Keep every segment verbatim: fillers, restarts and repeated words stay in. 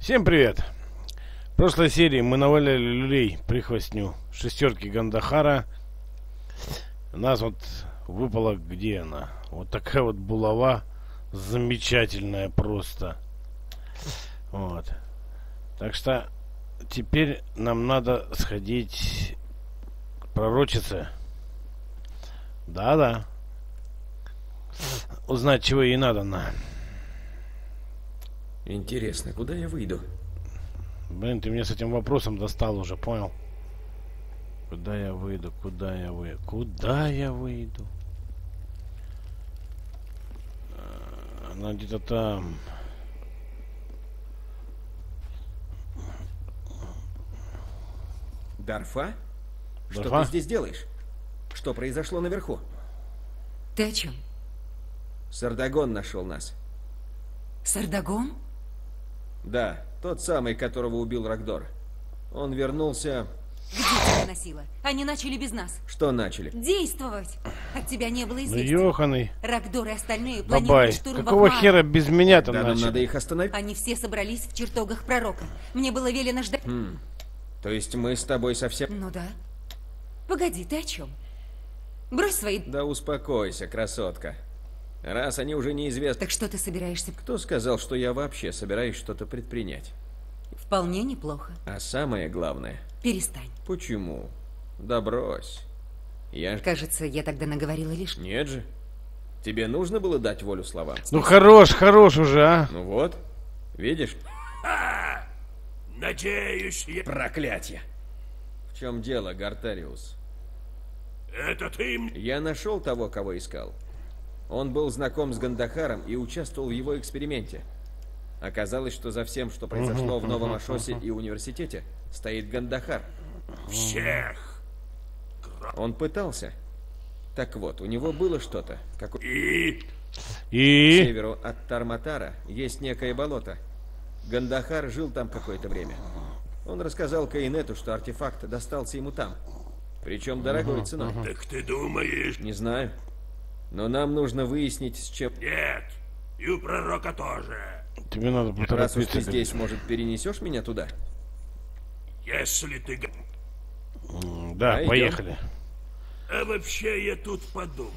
Всем привет! В прошлой серии мы наваляли люлей прихвостню шестерки Гандахара. У нас вот выпала, где она? Вот такая вот булава. Замечательная просто. Вот. Так что теперь нам надо сходить к пророчице. Да-да. Узнать, чего ей надо на. Интересно, куда я выйду? Блин, ты меня с этим вопросом достал уже, понял? Куда я выйду? Куда я выйду? Куда я выйду? Она где-то там. Дарфа? Что Дарфа? ты здесь делаешь? Что произошло наверху? Ты о чем? Сардагон нашел нас. Сардагон? Да, тот самый, которого убил Рагдор. Он вернулся... Где тебя носило? Они начали без нас. Что начали? Действовать! От тебя не было Ну, известий. ёханый. Рагдор и остальные Бабай, планируют штурм какого Бахмара. хера без меня-то Да, нам начали? надо их остановить. Они все собрались в чертогах пророка. Мне было велено ждать... Хм. То есть мы с тобой совсем... Ну да. Погоди, ты о чем? Брось свои... Да успокойся, красотка. Раз они уже неизвестны... Так что ты собираешься? Кто сказал, что я вообще собираюсь что-то предпринять? Вполне неплохо. А самое главное... Перестань. Почему? Да брось. Я... Кажется, я тогда наговорила лишь... Нет же. Тебе нужно было дать волю словам. Ну хорош, хорош уже, а? Ну вот, видишь? А, надеюсь, я... Проклятье! В чем дело, Гартариус? Это ты им... Я нашел того, кого искал. Он был знаком с Гандахаром и участвовал в его эксперименте. Оказалось, что за всем, что произошло в Новом Ашосе и университете, стоит Гандахар. всех. Он пытался. Так вот, у него было что-то. Как... К И... И... северу от Тарматара есть некое болото. Гандахар жил там какое-то время. Он рассказал Каинету, что артефакт достался ему там. Причем дорогой ценой. Так ты думаешь... Не знаю. Но нам нужно выяснить, с чем... Нет, и у пророка тоже. Тебе надо Раз уж ты поторопиться. здесь, может, перенесешь меня туда? Если ты... г- М, Да, Пойдем. поехали. А вообще я тут подумал.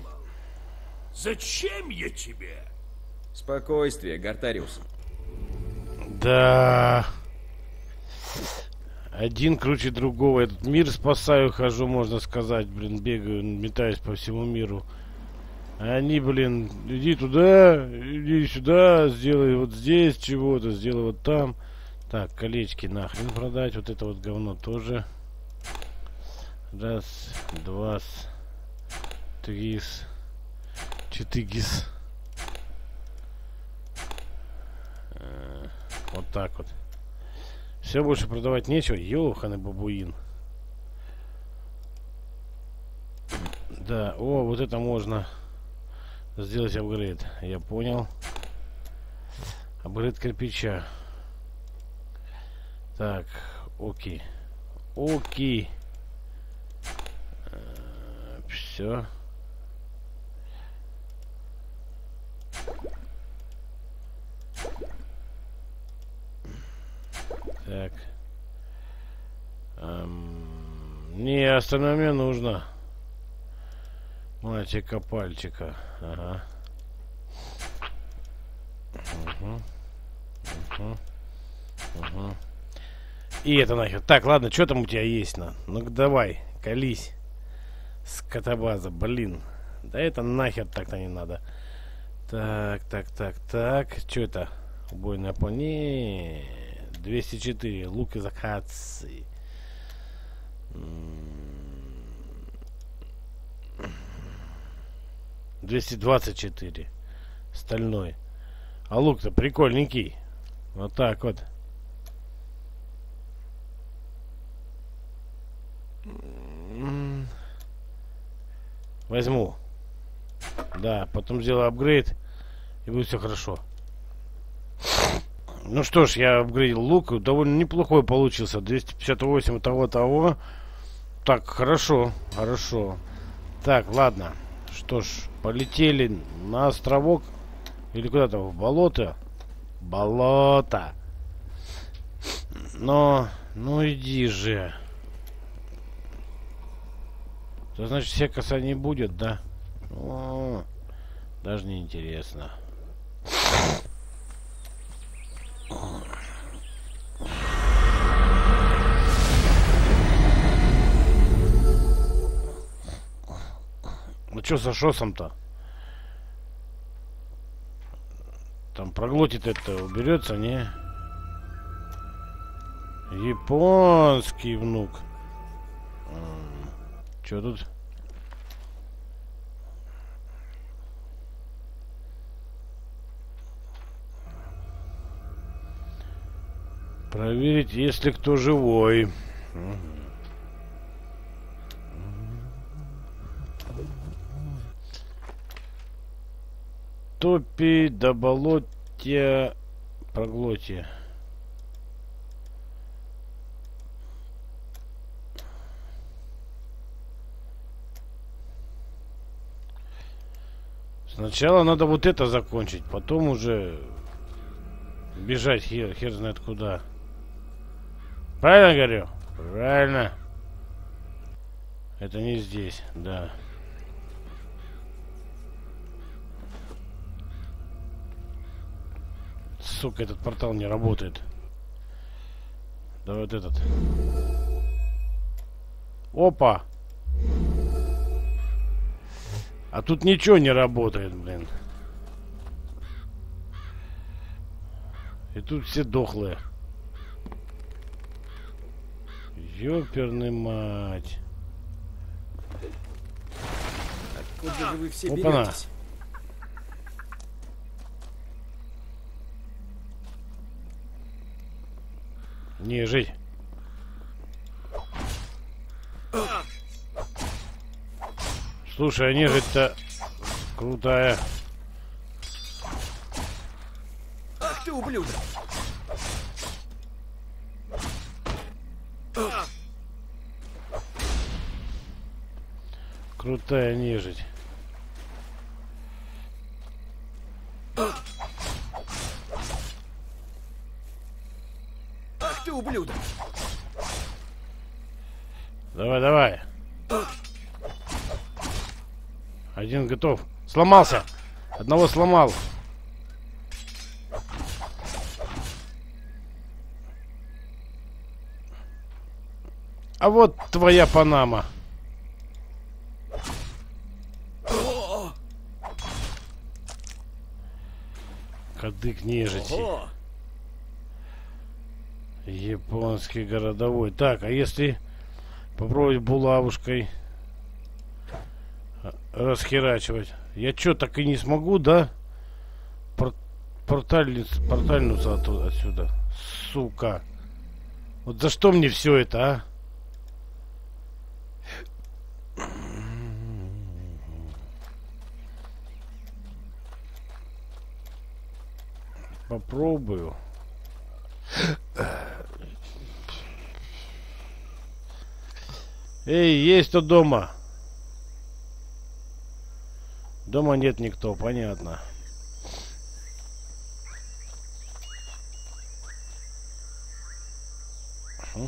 Зачем я тебе? Спокойствие, Гартариус. Да. Один круче другого. Этот мир спасаю, хожу, можно сказать. Блин, бегаю, метаюсь по всему миру. А они, блин, иди туда, иди сюда, сделай вот здесь чего-то, сделай вот там. Так, колечки нахрен продать. Вот это вот говно тоже. Раз, два, три, четыре. Вот так вот. Все, больше продавать нечего. Ёханый бабуин. Да, о, вот это можно сделать апгрейд. Я понял. Апгрейд кирпича. Так, окей. Окей. Все. Так. Эм, не, остальное мне нужно. Мальчика пальчика. Ага. Угу. Угу. Угу. И это нахер. Так, ладно, что там у тебя есть на? Ну-ка давай, колись. Скотобаза, блин. Да это нахер так-то не надо. Так, так, так, так. Что это? Убойная пони. двести четыре. Лук из акации. двести двадцать четыре. Стальной. А лук-то прикольненький. Вот так вот. Возьму. Да, потом сделаю апгрейд. И будет все хорошо. Ну что ж, я апгрейдил лук. Довольно неплохой получился. двести пятьдесят восемь того-того. Так, хорошо, хорошо. Так, ладно. Что ж, полетели на островок. Или куда-то в болото. Болото. Но... Ну иди же. То значит секаса не будет, да? О, даже не интересно. Ну что со шосом-то? Там проглотит это, уберется, не? Японский внук. Что тут? Проверить, есть ли кто живой. Топи до болотья проглоти. Сначала надо вот это закончить, потом уже бежать хер, хер знает куда. Правильно говорю? Правильно. Это не здесь, да. Сука, этот портал не работает. Да вот этот. Опа! А тут ничего не работает, блин. И тут все дохлые. Ёперный мать. Откуда же вы все Опа-на. беретесь? Не, жить. Слушай, а нежить-то крутая. Ах ты, ублюдок! Крутая нежить. Ах ты, ублюдок! Давай, давай. Один готов. Сломался. Одного сломал. А вот твоя Панама. Кадык нежити. Ого! Японский городовой. Так, а если попробовать булавушкой расхерачивать? Я что, так и не смогу, да? Пор портальниц, портальнуться оттуда, отсюда. Сука. Вот за что мне все это, а? Попробую. Эй, есть кто дома? Дома нет никто, понятно. Хм.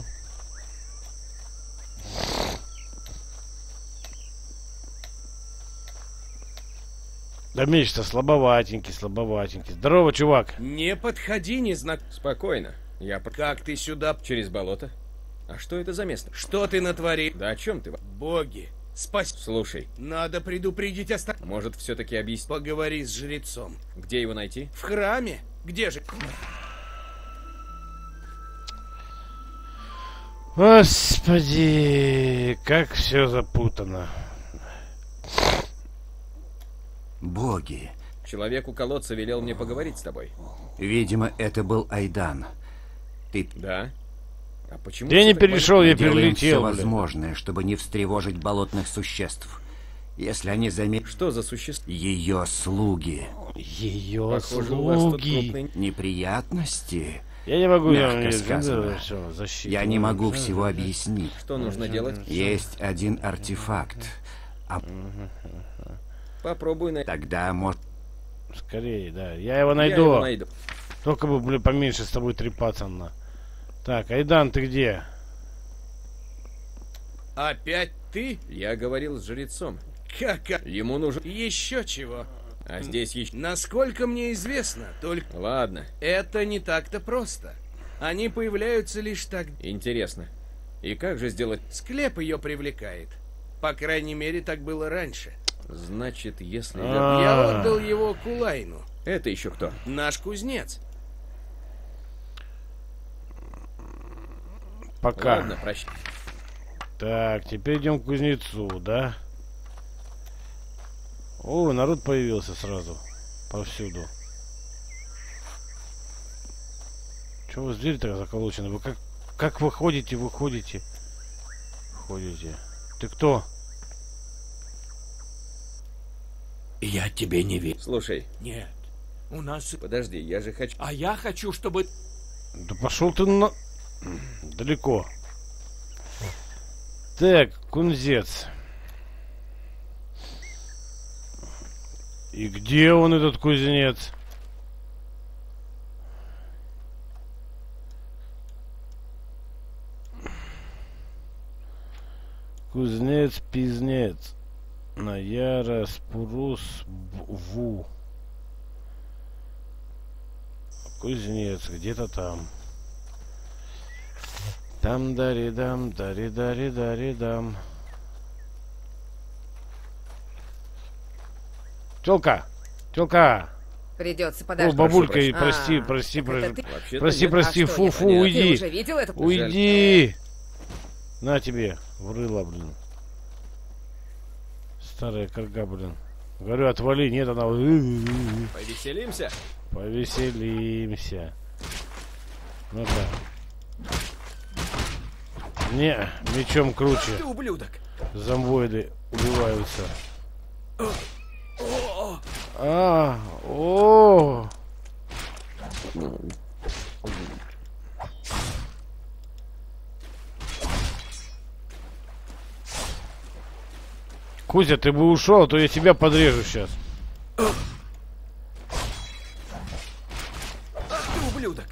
Да меч-то слабоватенький, слабоватенький. Здорово, чувак. Не подходи, незнак... Спокойно. Я по... Как ты сюда... через болото? А что это за место? Что ты натворил? Да о чем ты? Боги, спаси... Слушай, Надо предупредить оста... может все-таки объяснить, Поговори с жрецом. где его найти? В храме? Где же? Господи, как все запутано. Боги. Человек у колодца велел мне поговорить с тобой. Видимо, это был Айдан. Ты Да? А почему... Я всё не так перешел, я делаем все перелетел, блин. возможное, чтобы не встревожить болотных существ. Если они заметят Что за существо? ее слуги. Ее Похоже, у вас тут слуги. крупный... Неприятности? Я не могу... Мягко я, сказано. Все, защита. Я не могу всего объяснить. Что нужно делать? Есть один артефакт. А Попробуй найти. тогда, может, Скорее, да. Я его Я найду. его найду. Только бы, блин, поменьше с тобой трепаться на. Так, Айдан, ты где? Опять ты? Я говорил с жрецом. Как? а- Ему нужен... Еще чего? А здесь еще... Насколько мне известно, только Ладно, это не так-то просто. Они появляются лишь так. интересно. И как же сделать... Склеп ее привлекает. По крайней мере, так было раньше. Значит, если... вер- А. Я отдал его Кулайну, Это еще кто? наш кузнец. Пока. Ладно, прощай. Так, теперь идем к кузнецу, да? О, народ появился сразу. Повсюду. Чего вы с дверью-то заколочены? Вы как, как вы ходите, выходите? Ходите. Ты кто? Я тебе не верю. Слушай, Нет. У нас... подожди, я же хочу... А я хочу, чтобы... Да пошел ты на... далеко. Так, кунзец. И где он, этот кузнец? Кузнец-пизнец. Наяра Спурус Ву. Кузнец, где-то там. Там дари-дам, дари-дари-дари-дам. Тёлка! Тёлка! Придется О, подождать. бабулька, прошу. прости, А, прости, так прости. это ты? Вообще-то Прости, нет. прости, А что, фу-фу, непонятно? уйди. Ты уже видел это? Уйди! На тебе, врыла, блин. Старая корга, блин. Говорю, отвали, нет, она... Повеселимся? Повеселимся. Ну-ка. Не, мечом круче. Ты ублюдок! Зомбоиды убиваются. А, о. Кузя, ты бы ушел, а то я тебя подрежу сейчас. Ты ублюдок!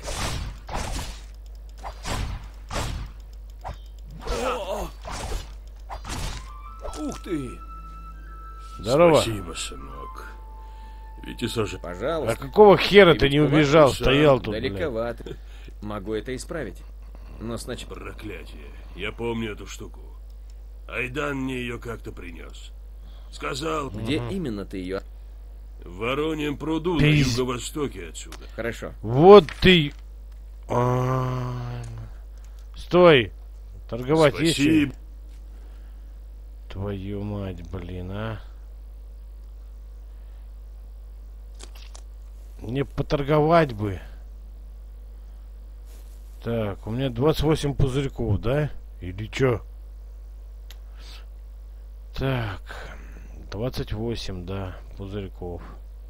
Ух ты! Здорово. Спасибо, сынок. Ведь и сожи... А Пожалуйста. какого хера ты не Великовато, убежал, сам стоял тут, блядь? Далековато. Могу это исправить. Но сначала... Проклятие. Я помню эту штуку. Айдан мне ее как-то принес. Сказал, Где именно ты ее... в Вороньем пруду на Пиз- юго-востоке отсюда. Хорошо. Вот ты... Ай, Стой! Торговать есть? Спасибо. что-нибудь? Твою мать, блин, а. Мне поторговать бы. Так, у меня двадцать восемь пузырьков, да? Или чё? Так, двадцать восемь, да, пузырьков.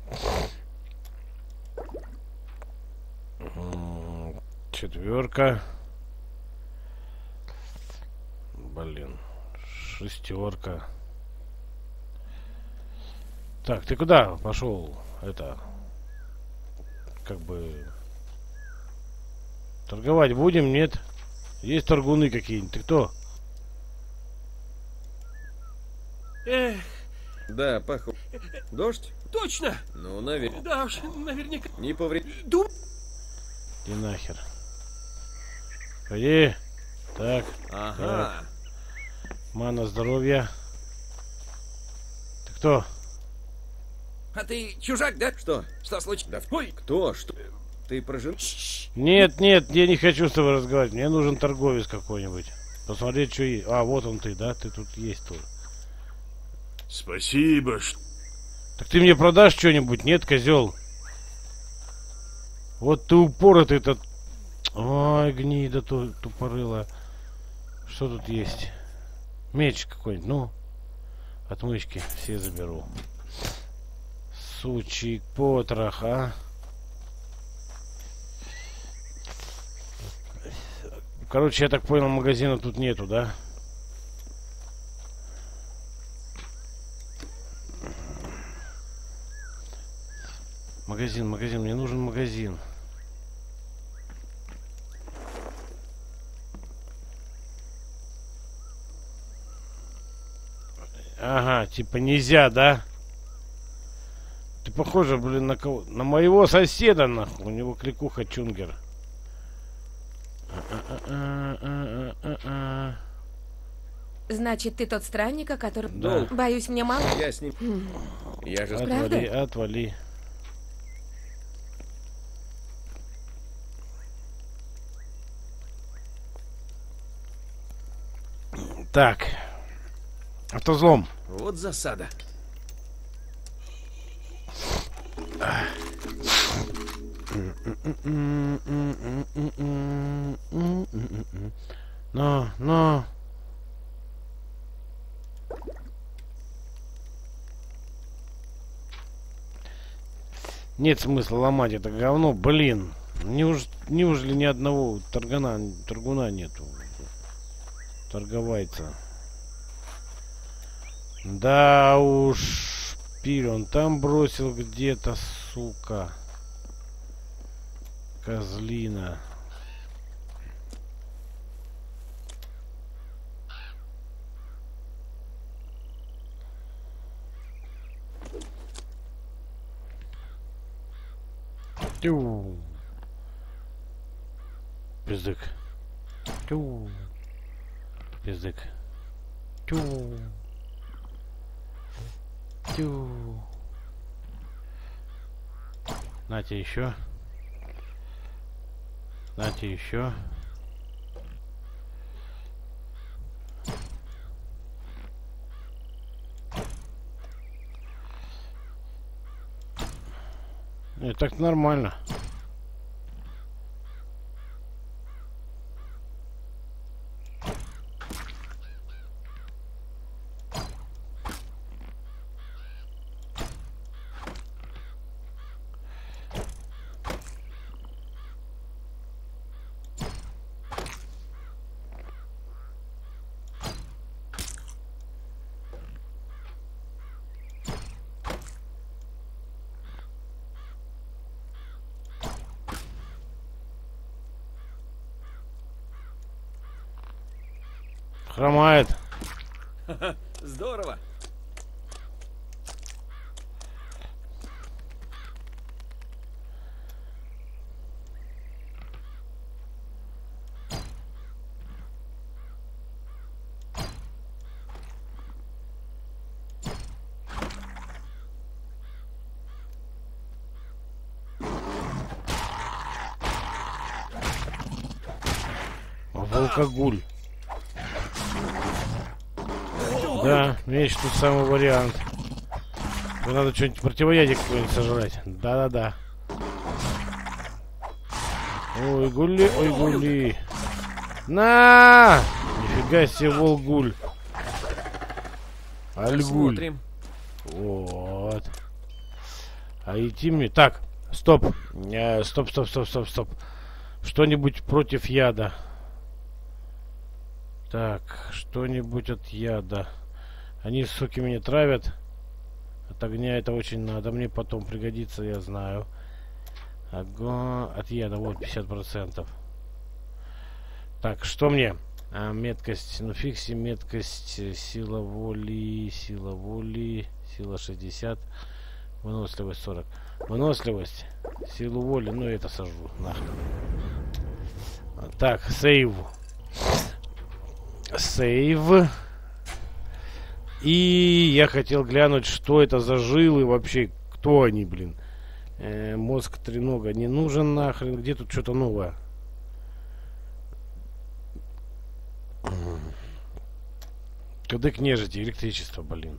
М, Четверка. Блин. Шестерка. Так, ты куда пошел? Это... Как бы... Торговать будем, нет? Есть торгуны какие-нибудь. Ты кто? Эх, Да, похоже. Дождь? точно! Ну, наверное. Да уж, наверняка. Не повред... Дум... Иди нахер. Ходи. Так, Ага. мана здоровья. Ты кто? А ты чужак, да? Что? Что случилось? Да, Ой, кто? Что? Ты прожил? Нет, нет, я не хочу с тобой разговаривать. Мне нужен торговец какой-нибудь. Посмотреть, что есть. А, вот он ты, да? Ты тут есть тоже. Спасибо, что... Так ты мне продашь что-нибудь? Нет, козел? Вот ты упоротый этот. Ой, гнида ту- тупорыла. Что тут есть? Меч какой-нибудь, ну. Отмычки все заберу. Сучий потрох, а. Короче, я так понял, магазина тут нету, да? Магазин, магазин, мне нужен магазин. Ага, типа нельзя, да? Ты похожа, блин, на кого? На моего соседа, нахуй. У него кликуха Чунгер. Значит, ты тот странник, о котором... Да. Боюсь, мне мало? Я с ним... Я же... Отвали, отвали. Так. Автозлом. Вот засада. Но, но. Нет смысла ломать это говно, блин. Неуж... Неужели ни одного торгана, торгуна нету? Торговается. Да уж, пиль, он там бросил где-то, сука. Козлина. Тю. Пиздык. Тю. Пиздык. Тю. Тю. Нате еще. Нате еще. И так нормально. Хромает. Здорово. Волкогуль. Да, есть тут самый вариант. Мне надо что-нибудь противоядие какое-нибудь сожрать. Да-да-да. Ой, гули, ой, гули. На! Нифига себе, волгуль. Альгуль. Посмотрим. Вот. А идти мне... Так, стоп. Э, стоп, стоп, стоп, стоп, стоп. Что-нибудь против яда. Так, что-нибудь от яда. Они, суки, меня травят. От огня это очень надо. Мне потом пригодится, я знаю. Огонь от яда, вот, пятьдесят процентов. Так, что мне? А, меткость, ну фикси, меткость, сила воли, сила воли, сила шестьдесят, выносливость сорок. Выносливость, силу воли, ну это сожру, нахрен. Так, сейв. Сейв. И я хотел глянуть, что это за жилы вообще, кто они, блин. Э, мозг тренога не нужен нахрен, где тут что-то новое? Кадык нежити, электричество, блин.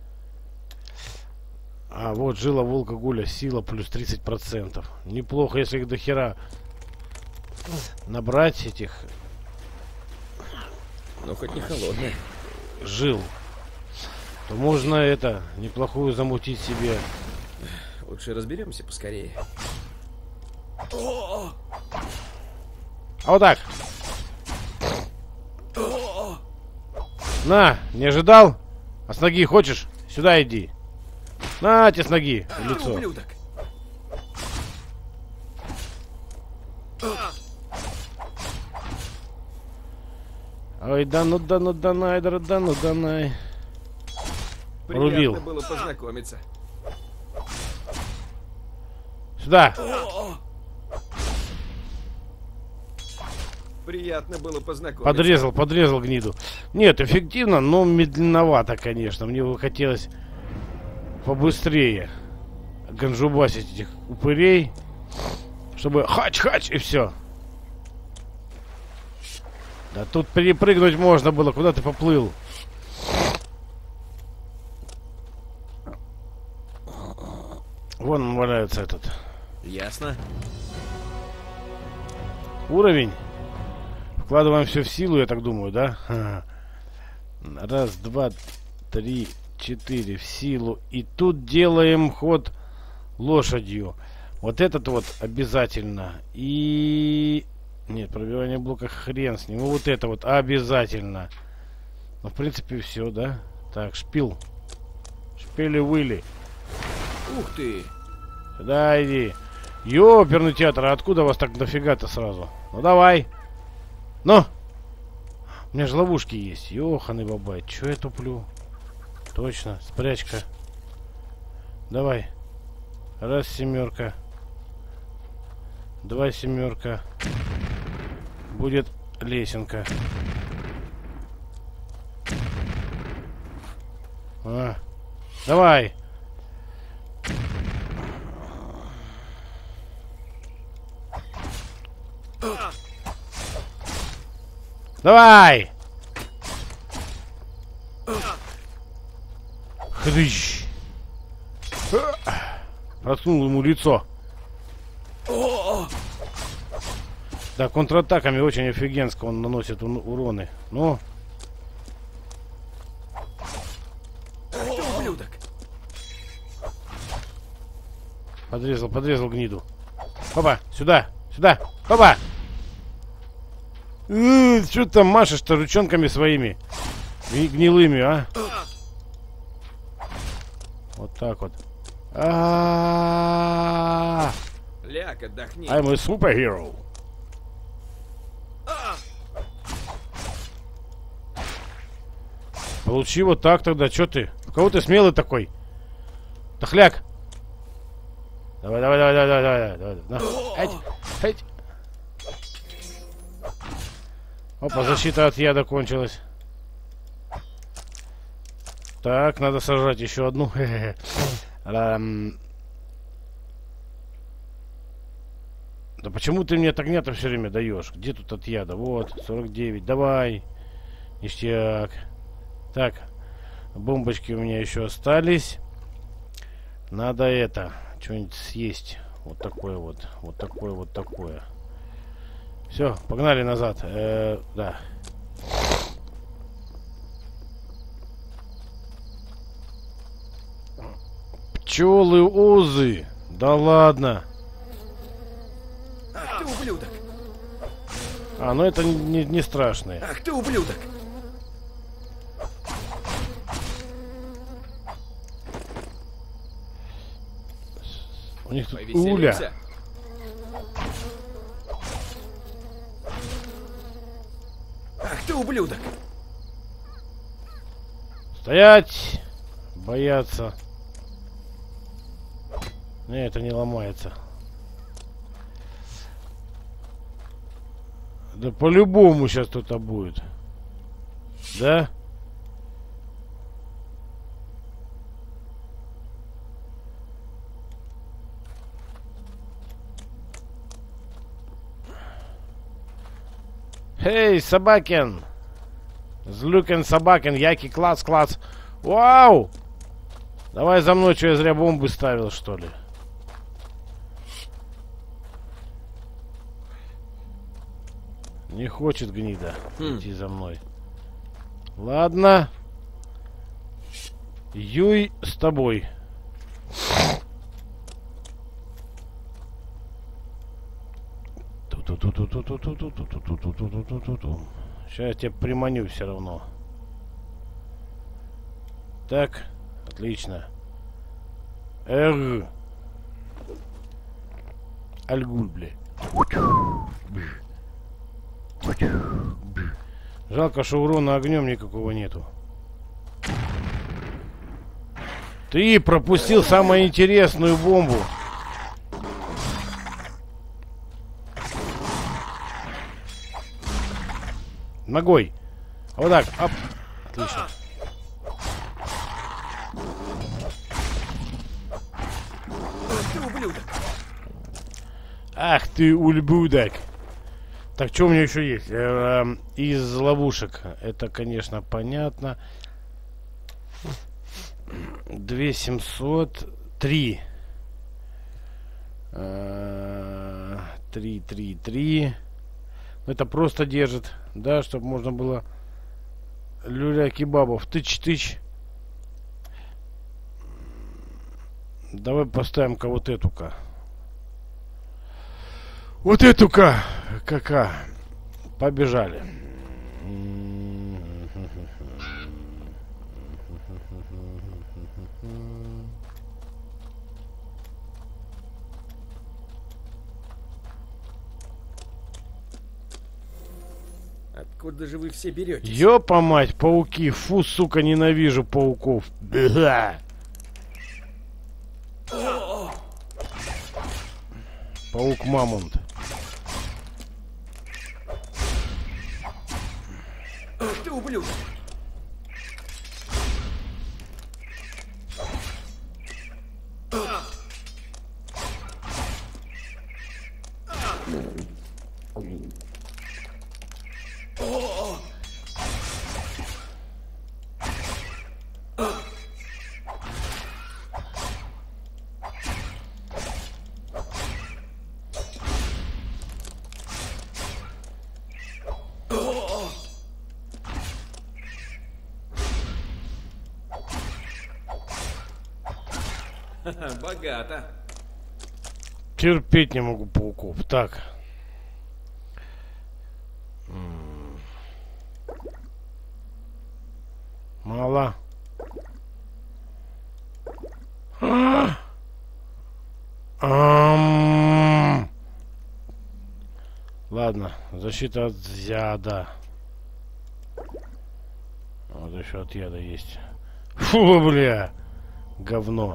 А вот жила волка гуля, сила плюс тридцать процентов. Неплохо, если их до хера набрать этих. Ну, хоть не холодная. Жил. То можно это, неплохую замутить себе. Лучше разберемся поскорее. А вот так. На, не ожидал? А с ноги хочешь? Сюда иди. На, тебе с ноги в лицо. Ублюдок. Ой, да ну да ну да най, да да ну да най. Рубил. Приятно было познакомиться. Сюда. Приятно было познакомиться. Подрезал, подрезал гниду. Нет, эффективно, но медленновато, конечно. Мне бы хотелось побыстрее ганжубасить этих упырей, чтобы хач-хач и все. Да тут перепрыгнуть можно было. Куда ты поплыл? Вон он валяется этот. Ясно. Уровень. Вкладываем все в силу, я так думаю, да? Ха. Раз, два, три, четыре в силу. И тут делаем ход лошадью. Вот этот вот обязательно. И... Нет, пробивание блока хрен с ним. Ну, вот это вот обязательно. Ну, в принципе, все, да? Так, шпил. Шпили-выли. Ух ты! Сюда иди. Ёперный театр, а откуда вас так дофига-то сразу? Ну, давай. Ну! У меня же ловушки есть. Ёханый бабай. Чё я туплю? Точно. Спрячь-ка. Давай. Раз семерка. Два семерка. Будет лесенка. А. Давай. Давай. Хрыщ. Проткнул ему лицо. Да, контратаками очень офигенско он наносит уроны. Ну. Ублюдок! Подрезал, подрезал гниду. Опа, сюда, сюда, опа! Что ты там машешь-то ручонками своими? Гнилыми, а? Вот так вот. А-а-а-а! Ляг, отдохни. I'm a superhero. Получи вот так тогда, чё ты? У кого ты смелый такой? Тахляк! Давай, давай, давай, давай, давай, давай, давай. Эть, эть. Опа, защита от яда кончилась. Так, надо сожрать еще одну. Эм... Да почему ты мне от огня-то все время даешь? Где тут от яда? Вот, сорок девять. Давай. Ништяк. Так, бомбочки у меня еще остались. Надо это, что-нибудь съесть. Вот такое вот, вот такое, вот такое. Все, погнали назад. Э, да. Пчелы, узы. Да ладно. Ах ты ублюдок! А, ну это не, не страшно. Ах ты ублюдок! У них тут уля. Ах ты ублюдок! Стоять! Бояться. Не, это не ломается. Да по-любому сейчас кто-то будет. Да? Эй, Собакин! Злюкин Собакин, яки класс, класс. Вау! Давай за мной, что я зря бомбы ставил, что ли? Не хочет гнида хм. идти за мной. Ладно. Юй с тобой. Сейчас я тебя приманю все равно. Так, отлично. Эр. Альгуль, бля. Жалко, что урона огнем никакого нету. Ты пропустил самую интересную бомбу. Ногой. Вот так. Оп. Отлично. Ты ублюдок. Ах ты, ульбудок. Так, что у меня еще есть? Э, э, из ловушек. Это, конечно, понятно. две семьсот три. три, три, три. Это просто держит. Да, чтобы можно было люля-кебабов. Тыч-тыч. Давай поставим-ка вот эту-ка. Вот эту-ка. Кака. Побежали. Откуда же вы все беретесь? Ёпа мать, пауки. Фу, сука, ненавижу пауков. Бля. Паук-мамонт. Ты ублюдок. Богато. Терпеть не могу пауков. Так. М. Мало. А! Ам. Ладно, защита от яда. Вот еще от яда есть. Фу, бля. Говно.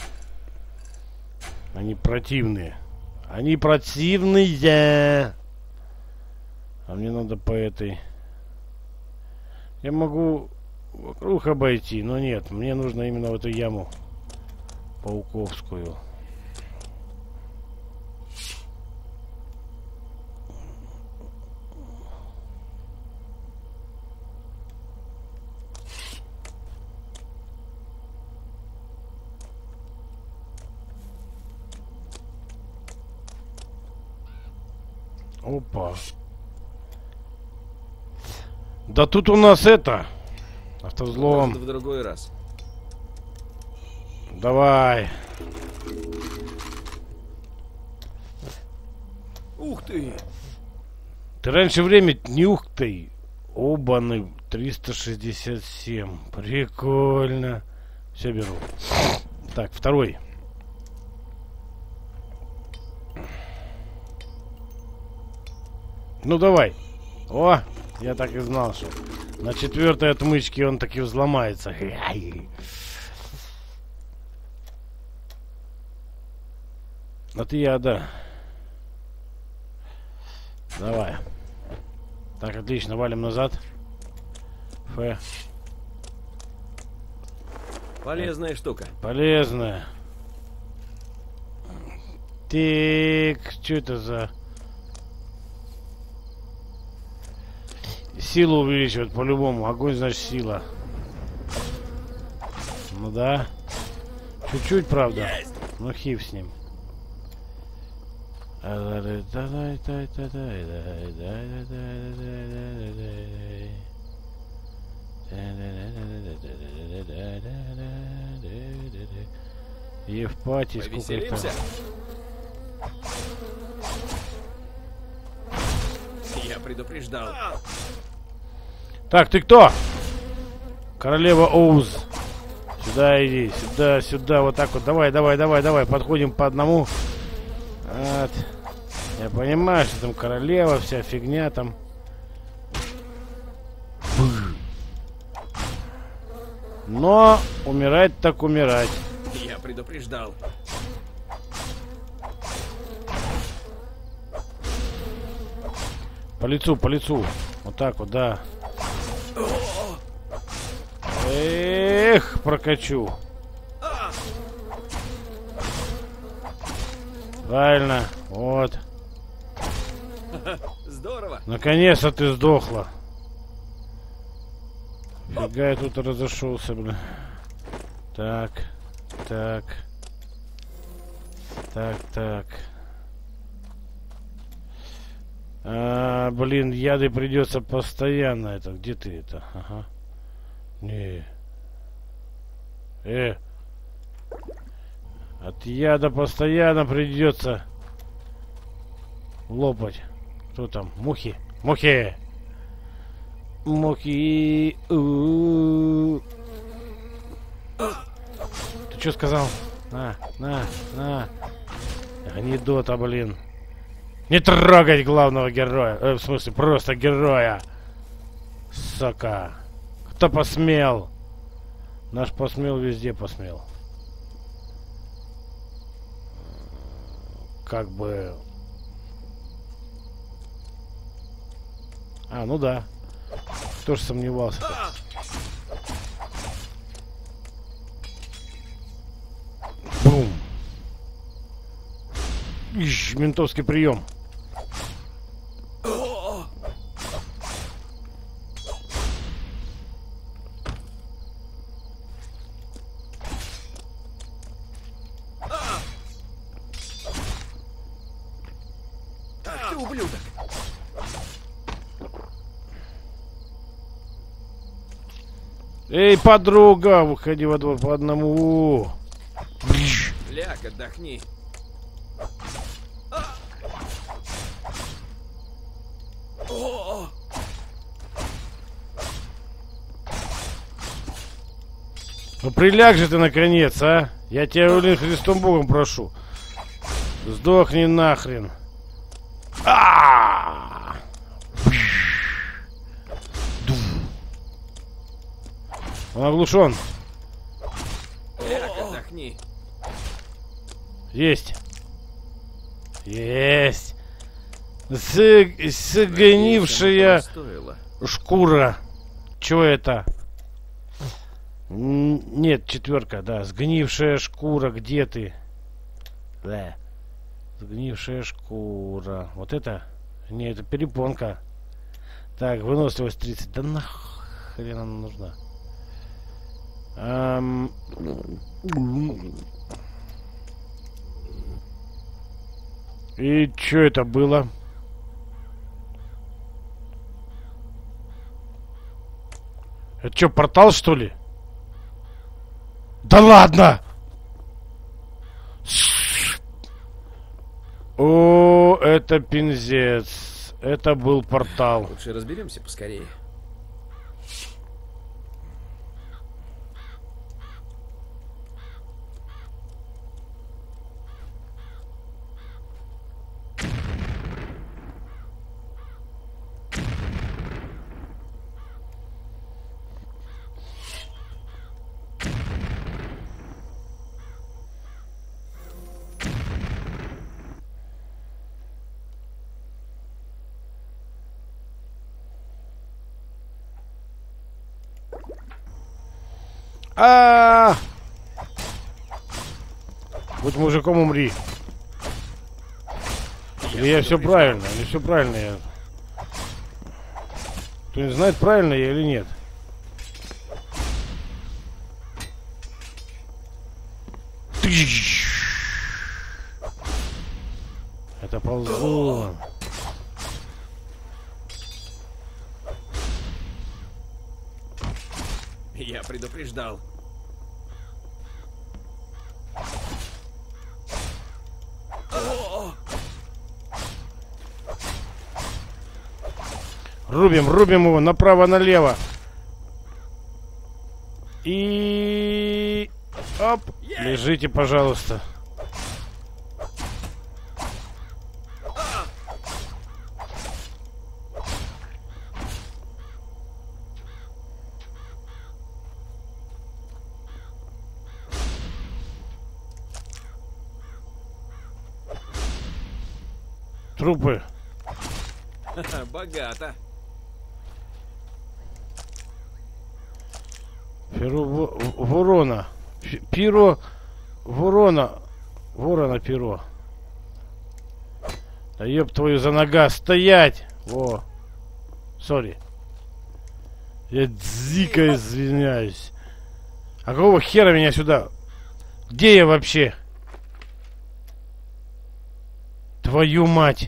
Они противные. Они противные. А мне надо по этой. Я могу вокруг обойти, но нет. Мне нужно именно в эту яму пауковскую. Опа. Да тут у нас это. Автозлом. Может, в другой раз. Давай. Ух ты. Ты раньше время не ух ты. Обаны. триста шестьдесят семь. Прикольно. Все беру. Так, второй. Ну давай. О, я так и знал, что на четвертой отмычке он таки взломается. От яда. Давай. Так, отлично, валим назад. Ф. Полезная штука. Полезная. Так, что это за... Силу увеличивает по-любому. Огонь, значит, сила. Ну да. Чуть-чуть, правда. Ну хив с ним. Евпатий, сколько это? Я предупреждал. Так, ты кто? Королева Оуз. Сюда иди, сюда, сюда, вот так вот. Давай, давай, давай, давай. Подходим по одному. Вот. Я понимаю, что там королева, вся фигня там. Но умирать так умирать. Я предупреждал. По лицу, по лицу. Вот так вот, да. Эх, прокачу. Правильно, вот. Здорово. Наконец-то ты сдохла. Фига я тут разошелся, блин. Так, так. Так, так. А, блин, яды придется постоянно. Это где ты это? Ага. Не. Э. От яда постоянно придется лопать. Кто там? Мухи. Мухи. Мухи. У-у-у. Ты что сказал? На, на, на. Гнедота, блин. Не трогать главного героя. Э, в смысле, просто героя. Сука. Кто посмел? Наш посмел, везде посмел. Как бы... А, ну да. Кто ж сомневался-то? Бум. Ищ, ментовский прием. Ах ты, ублюдок! Эй, подруга, выходи во двор по одному. Ляг, отдохни. Ну приляг же ты наконец, а? Я тебя, блин, Христом Богом прошу. Сдохни нахрен. А! Он оглушен. Ляг, отдохни. Есть. Есть. Сы- Сгнившая Стоило. шкура. Чё это? Н- Нет, четверка, да. Сгнившая шкура, где ты? Да. Сгнившая шкура. Вот это? Не, это перепонка. Так, выносливость тридцать. Да нахрен она нужна? Ам, И что это было? Это что, портал, что ли? Да ладно! О, это пиздец. Это был портал. Лучше разберемся поскорее. А, будь мужиком, умри. Или я все правильно, или все правильно я. Кто-нибудь знает, правильно я или нет? Это ползун. Я предупреждал. Рубим, рубим его направо-налево. И... Оп! Лежите, пожалуйста. Трупы. Богато. Перо во- ворона. Фи- Перо ворона. Ворона перо. Да ёб твою за нога. Стоять! Во. Сори. Я дико извиняюсь. А какого хера меня сюда? Где я вообще? Твою мать.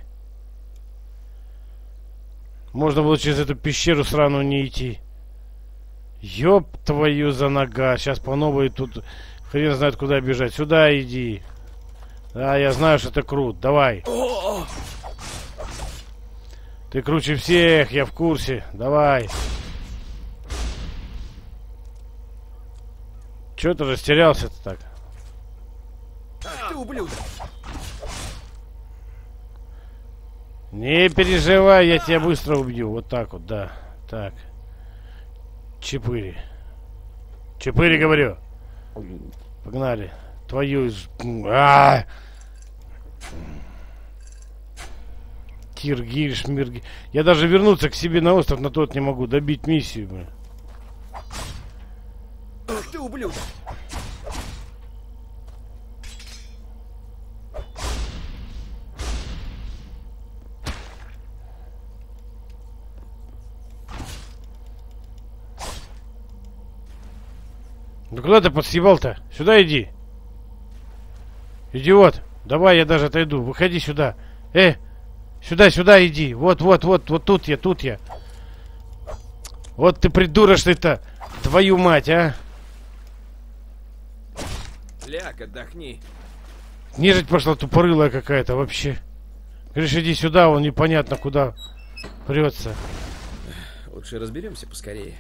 Можно было через эту пещеру сраную не идти. Ёб твою за нога. Сейчас по новой тут хрен знает куда бежать. Сюда иди. Да, я знаю, что ты крут. Давай. Ты круче всех, я в курсе. Давай. Чё ты растерялся-то так? Ах ты, ублюдок! Не переживай, я тебя быстро убью. Вот так вот, да. Так. Чепыри. Чепыри, говорю. Погнали. Твою... ж- А! Киргиль, шмирги. Я даже вернуться к себе на остров на тот не могу. Добить миссию, блин. Ах ты, ублюдок! Ну куда ты подсъебал-то? Сюда иди. Идиот. Давай я даже отойду. Выходи сюда. Э, сюда, сюда иди. Вот, вот, вот, вот тут я, тут я. Вот ты придурочный-то. Твою мать, а. Ляг, отдохни. Нежить пошла тупорылая какая-то вообще. Говоришь, иди сюда, он непонятно куда прется. Лучше разберемся поскорее.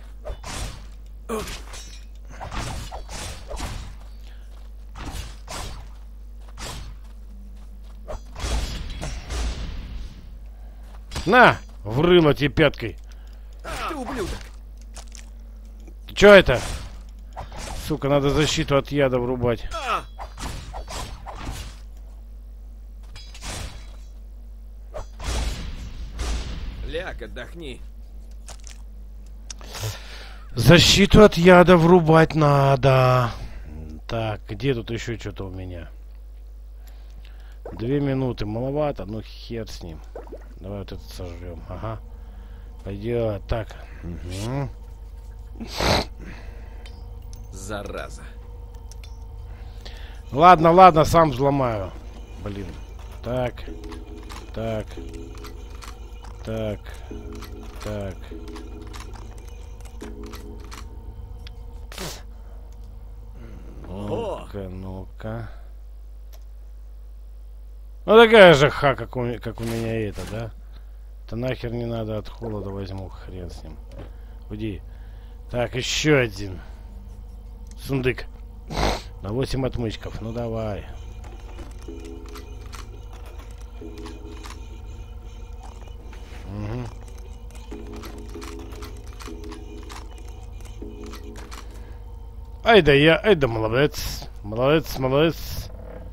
На, врыло тебе пяткой. Ах ты, ублюдок! Чё это? Сука, надо защиту от яда врубать. А! Ляг, отдохни. Защиту от яда врубать надо. Так, где тут еще что-то у меня? Две минуты, маловато, ну хер с ним. Давай вот этот сожрем. Ага. Пойдет. Так. Угу. Зараза. Ладно, ладно, сам взломаю. Блин. Так. Так. Так. Так. Ну-ка, ну-ка. Ну такая же ха, как у, как у меня это, да? Это нахер не надо, от холода возьму, хрен с ним. Уйди. Так, еще один. Сундык. На восемь отмычков. Ну давай. Угу. Ай да я, ай да молодец. Молодец, молодец.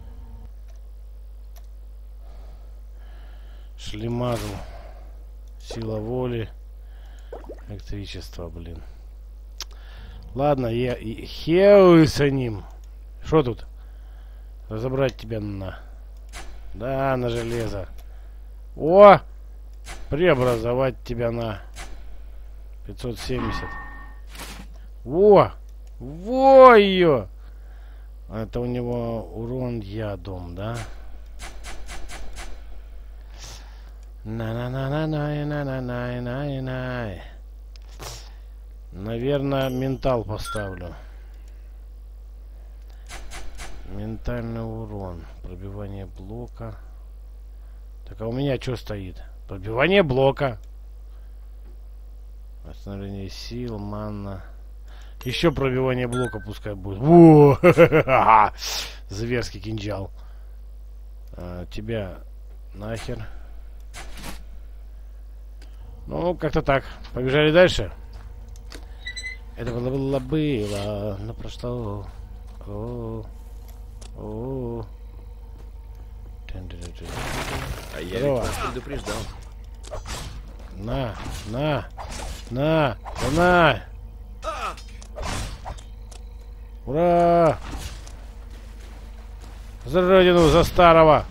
Шлемазл. Сила воли. Электричество, блин. Ладно, я и хеуй с ним. Что тут? Разобрать тебя на... Да, на железо. О! Преобразовать тебя на... пятьсот семьдесят. Во! Во ее! Это у него урон ядом, да? На-на-на-на-на-на-на-на-на-на. Наверное, ментал поставлю. Ментальный урон. Пробивание блока. Так, а у меня что стоит? Пробивание блока. Восстановление сил, манна. Еще пробивание блока пускай будет. Во! Зверский кинжал. А, тебя нахер. Ну, как-то так. Побежали дальше. Это было было было, но прошло. О, о. А я ведь Здорово. вас предупреждал. На, на, на, да на! Ура! За родину, за старого!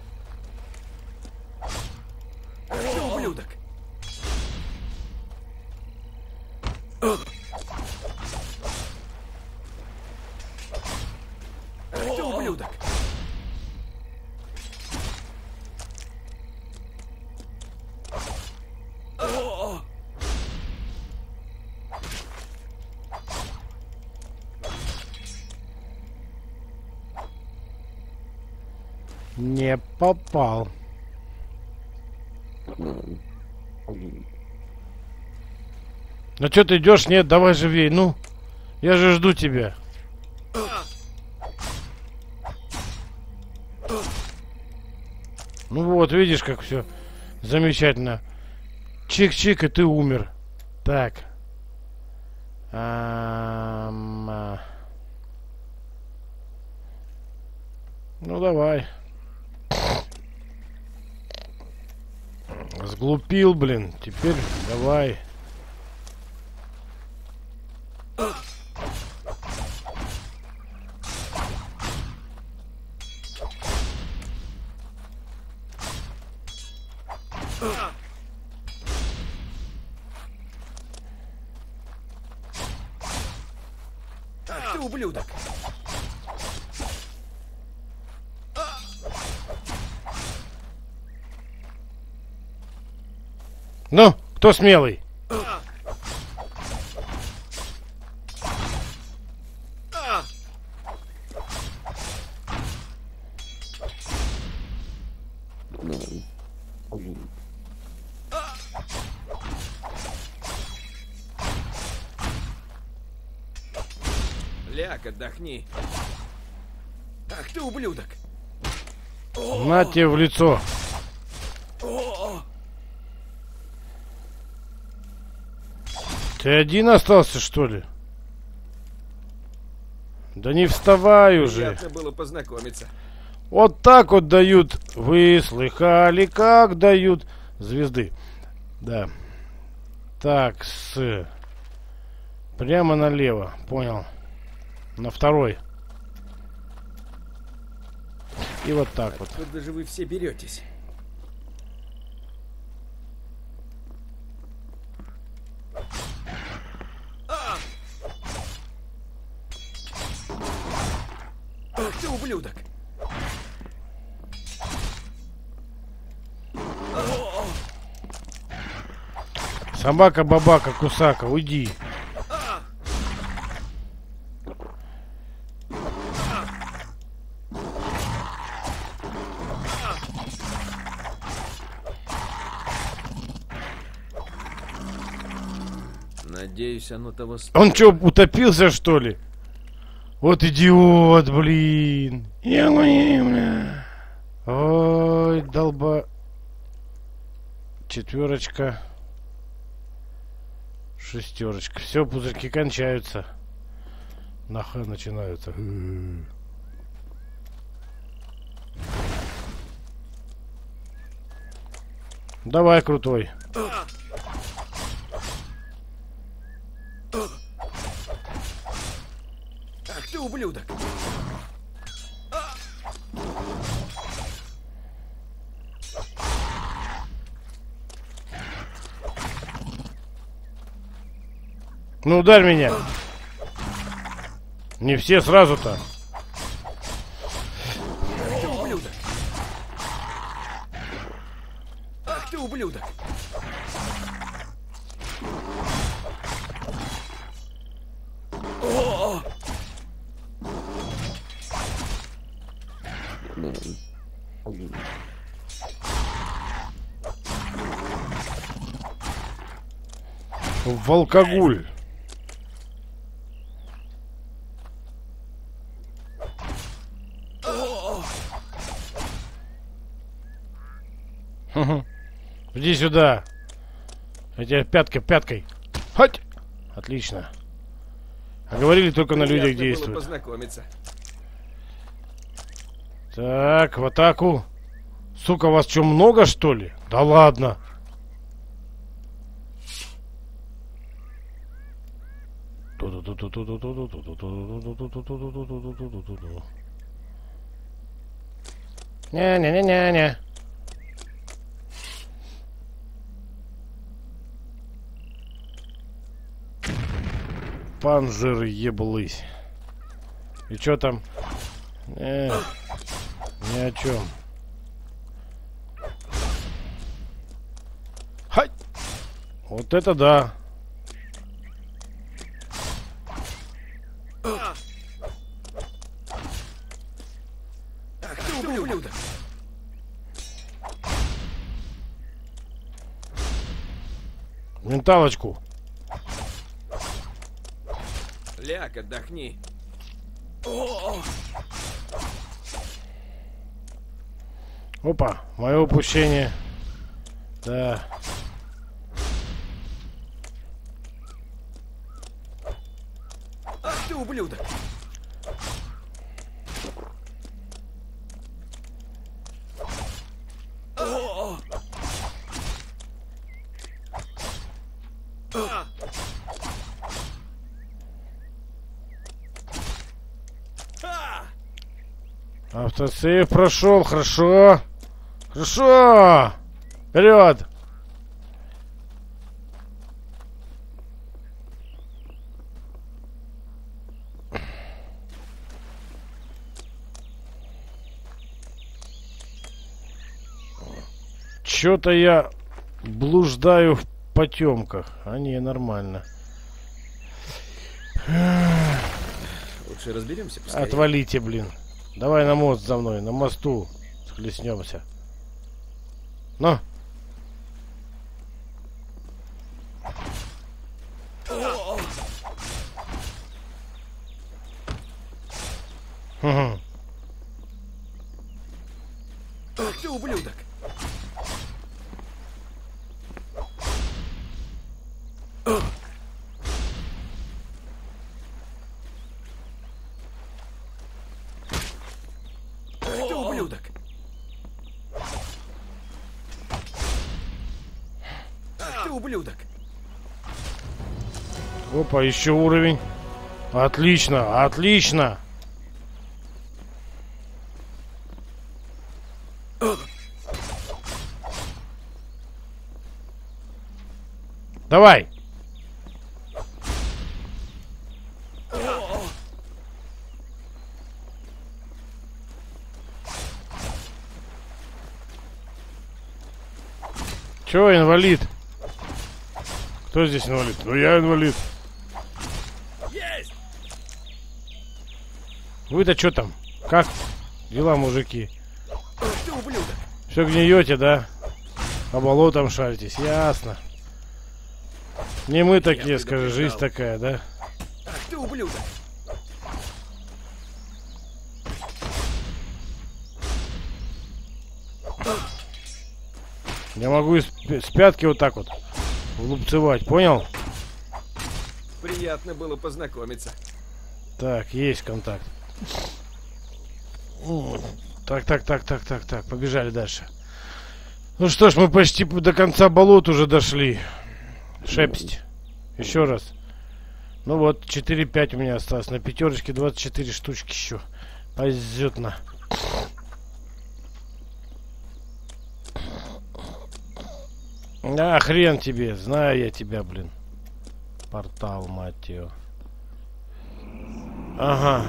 Ты ублюдок! Ты ублюдок! Не попал. Ну что ты идешь? Нет, давай живей, ну. Я же жду тебя. Ну вот, видишь, как все замечательно. Чик-чик, и ты умер. Так. Ам, а. Ну давай. Сглупил, блин. Теперь давай. Ах ты ублюдок! Ну, кто смелый? Ляг, отдохни. Ах ты ублюдок! На тебе в лицо. Ты один остался, что ли? Да не вставай уже. Приятно было познакомиться. Вот так вот дают. Вы слыхали, как дают звезды? Да. Так, с... Прямо налево. Понял. На второй. И вот так вот. Откуда же вы все беретесь? Ах ты ублюдок! Собака-бабака, кусака, уйди. Надеюсь, оно того стоит. Он что, утопился, что ли? Вот идиот, блин. Ой, долба. Четверочка. Шестерочка. Все, пузырьки кончаются. Нахуй начинаются. Давай, крутой. Ах ты ублюдок! Ну, ударь меня. Не все сразу-то. Ах ты ублюдок! Ах ты ублюдок! О! В алкоголь. Хм-хм. Иди сюда. Я тебя пяткой, пяткой. Хоть. Отлично. А говорили, только на людях Приятно было действуют. познакомиться. Так, в атаку. Сука, вас что, много, что ли? Да ладно. Не-не-не-не-не. Панзер еблысь. И чё там? Э, ни о чем. Хай! Вот это да. Ах ты ублюдок! Менталочку. Ляг, отдохни. Опа, мое упущение. Да. Ах ты ублюдок! Автосейв прошел, хорошо. Хорошо. Вперед. Чё-то я блуждаю в потемках. А не, нормально. Лучше разберемся поскорее. Отвалите, блин. Давай на мост за мной, на мосту схлестнемся. Ну. Угу. Ах ты ублюдок! Ах ты ублюдок! Ах ты ублюдок! Опа, еще уровень. Отлично, отлично. Давай. Чё, инвалид? Кто здесь инвалид? Ну я инвалид. Есть! Вы-то что там? Как дела, мужики? Ах ты ублюдок! Все гниете, да? По болотам шаритесь, ясно. Не мы такие, скажи, жизнь такая, да? Ах ты ублюдок! Я могу из п- с пятки вот так вот влупцевать, понял? Приятно было познакомиться. Так, есть контакт. М, Так, так, так, так, так, так, побежали дальше. Ну что ж, мы почти до конца болот уже дошли. Шепсть. Еще раз. Ну вот, четыре пять у меня осталось. На пятерочке двадцать четыре штучки еще. Пойдет на. А, хрен тебе. Знаю я тебя, блин. Портал, мать ее. Ага.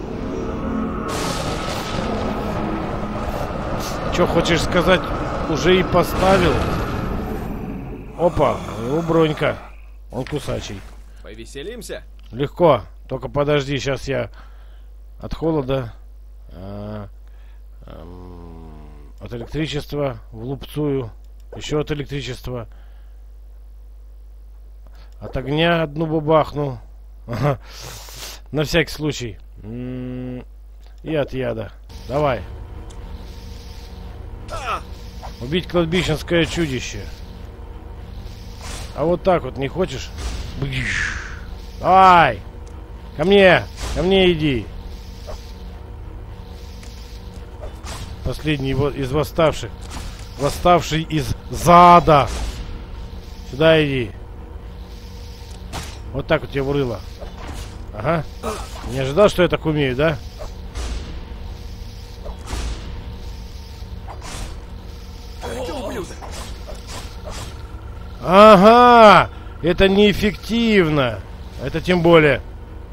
Че хочешь сказать? Уже и поставил. Опа, его бронька. Он кусачий. Повеселимся? Легко. Только подожди, сейчас я от холода, а, ам, от электричества влупцую. Еще от электричества. От огня одну бабахну. Ага. На всякий случай. М, И от яда. Давай. Убить кладбищенское чудище. А вот так вот не хочешь? Бгищ. Давай! Ко мне! Ко мне иди! Последний из восставших. Восставший из зада. Сюда иди. Вот так вот тебя врыло. Ага. Не ожидал, что я так умею, да? Ага! Это неэффективно. Это тем более.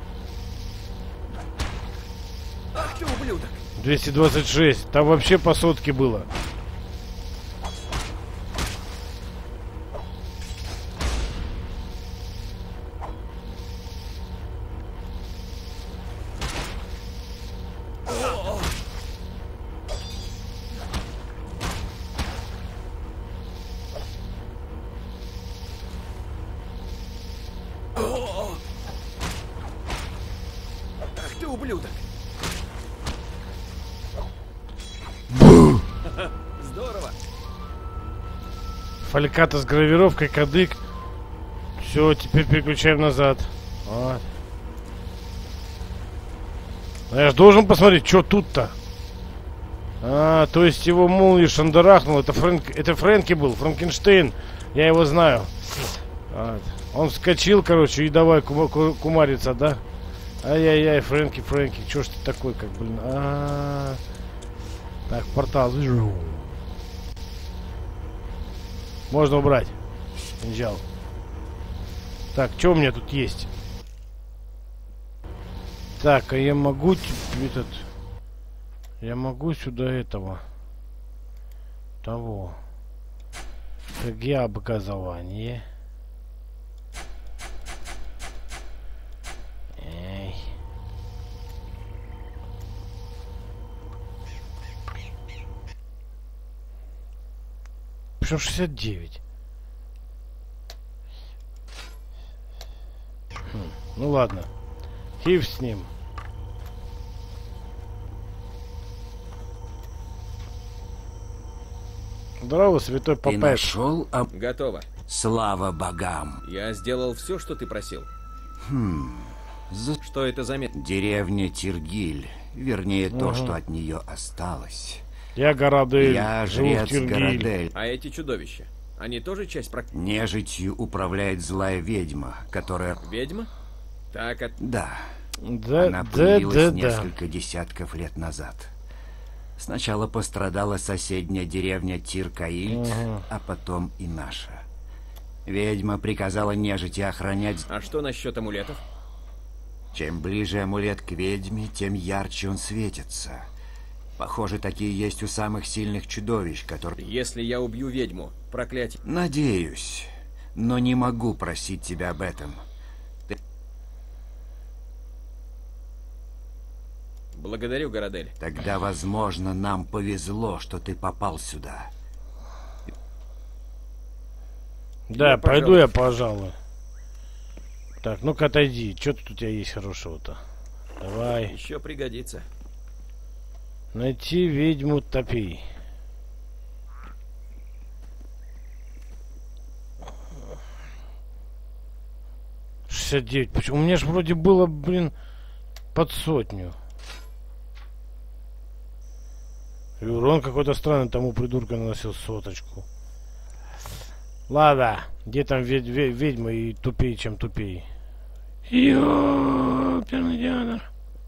Ах ты ублюдок! двести двадцать шесть. Там вообще по сотке было. Ах ты ублюдок! Здорово! Фальката с гравировкой, кадык. Все, теперь переключаем назад. Вот. А я же должен посмотреть, что тут-то. А, то есть его молнией шандарахнул. Это, Фрэнк, это Фрэнки был, Франкенштейн. Я его знаю. Вот. Он вскочил, короче, и давай кума кумариться, да? Ай-яй-яй, Фрэнки, Фрэнки. Чё ж ты такой, как, блин? А -а -а. Так, портал. Можно убрать. Кинжал. Так, что у меня тут есть? Так, а я могу этот... Я могу сюда этого... Того... КГ образование. Эй. Причем шестьдесят девять. Хм, ну ладно. Хив с ним. Здорово, святой Ты Папай. нашел? А... Готово. Слава богам. Я сделал все, что ты просил. Хм. За... Что это за место? Деревня Тиргиль. Вернее, Угу. то, что от нее осталось. Я Горадель. Я живу в жрец Тиргиль. Горадель. А эти чудовища? Они тоже часть прок... Нежитью управляет злая ведьма, которая... Ведьма? Так, от... Да. Да, Она да, появилась да, да. несколько десятков лет назад. Сначала пострадала соседняя деревня Тиркаильд, Ага. а потом и наша. Ведьма приказала нежити охранять... А что насчет амулетов? Чем ближе амулет к ведьме, тем ярче он светится. Похоже, такие есть у самых сильных чудовищ, которые... Если я убью ведьму, проклятие... Надеюсь, но не могу просить тебя об этом. Благодарю, Горадель. Тогда, возможно, нам повезло, что ты попал сюда. Да, Я, пойду пожалуй. я, пожалуй. Так, ну-ка отойди. Что тут у тебя есть хорошего-то? Давай. Еще пригодится. Найти ведьму Топи. шестьдесят девять. Почему? У меня же вроде было, блин, под сотню. И урон какой-то странный тому придурку наносил соточку. Ладно, где там ведь, ведь, ведьма и тупее, чем тупее. Ёперный дианр.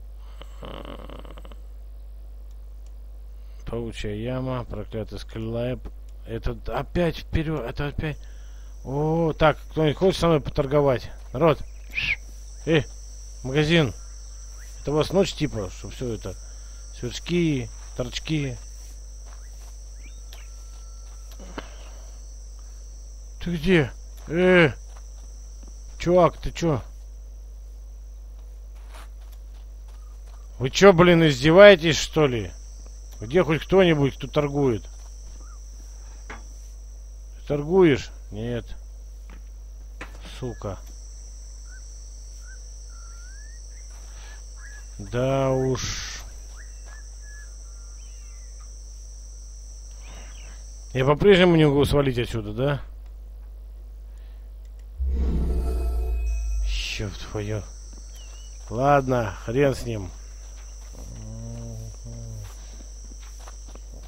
Паучья яма, проклятый скаллайб. Это опять вперед, это опять... О, так, кто-нибудь хочет со мной поторговать? Народ! Эй, магазин! Это у вас ночь типа, что все это... Сверчки, торчки. Ты где? Э, чувак, ты чё? Вы чё, блин, издеваетесь, что ли? Где хоть кто-нибудь, кто торгует? Ты торгуешь? Нет. Сука. Да уж. Я по-прежнему не могу свалить отсюда, да? Чёрт твою. Ладно, хрен с ним.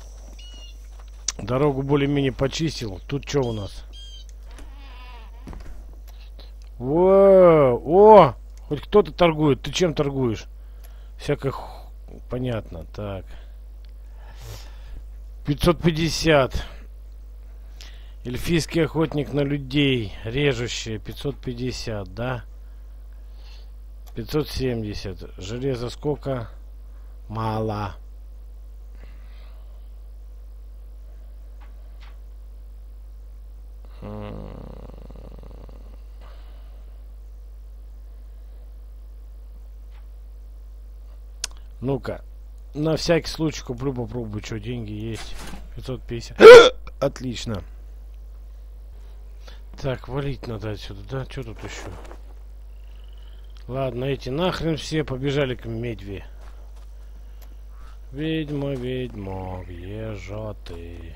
Дорогу более-менее почистил. Тут что у нас? О, о, хоть кто-то торгует. Ты чем торгуешь? Всякое ху... Понятно. Так. пятьсот пятьдесят. Эльфийский охотник на людей. Режущее. пятьсот пятьдесят, да? пятьсот семьдесят. Железо сколько? Мало. Ну-ка, на всякий случай куплю, попробую, что деньги есть. пятьсот пятьдесят. Отлично. Так, валить надо отсюда, да? Что тут еще? Ладно, эти нахрен все побежали к медве. Ведьма, ведьма, где же ты?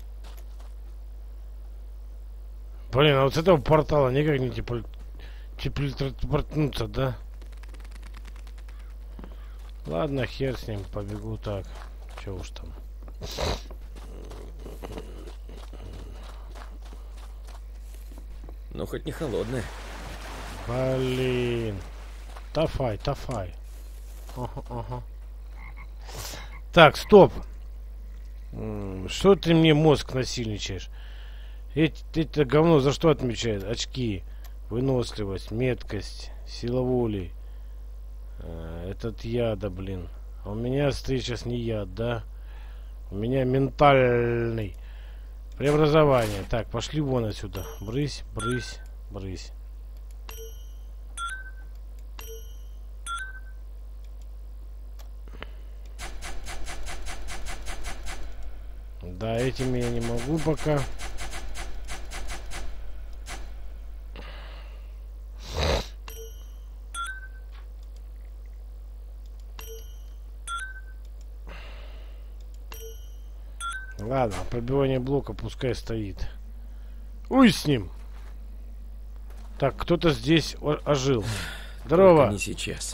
Блин, а вот с этого портала никак не типа телепортнуться, да? Ладно, хер с ним, побегу так. Че уж там. Ну, хоть не холодная. Блин. Тафай, тафай. Ага, ага. Так, стоп. Что ты мне мозг насильничаешь? Эти, это говно за что отмечает? Очки, выносливость, меткость, сила воли. А, этот яда, блин. А у меня стоит сейчас не яд, да? У меня ментальный. Преобразование. Так, пошли вон отсюда. Брысь, брысь, брысь. Да, этими я не могу пока. Ладно, пробивание блока пускай стоит. Уй с ним. Так, кто-то здесь ожил. Здорово. Только не сейчас.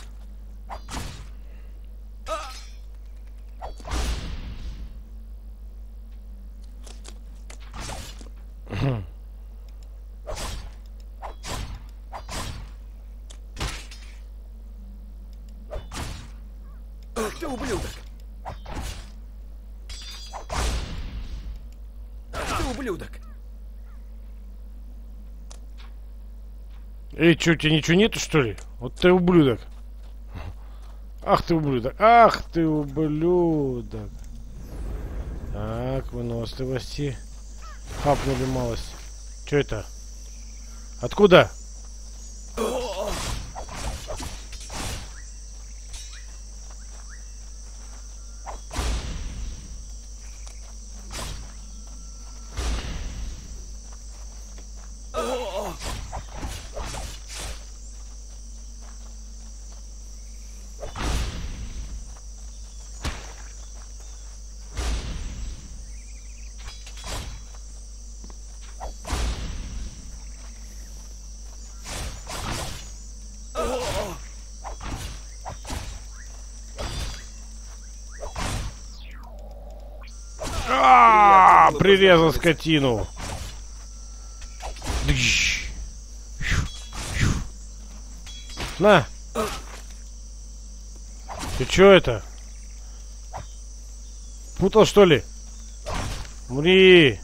Ах ты, ублюдок! Ах ты, ублюдок! Эй, что, у тебя ничего нету, что ли? Вот ты ублюдок. Ах ты ублюдок. Ах ты ублюдок. Так, выносливости. Хапнули малость. Что это? Откуда? А, прирезал скотину. На. Ты чё это? Путал, что ли? Умри.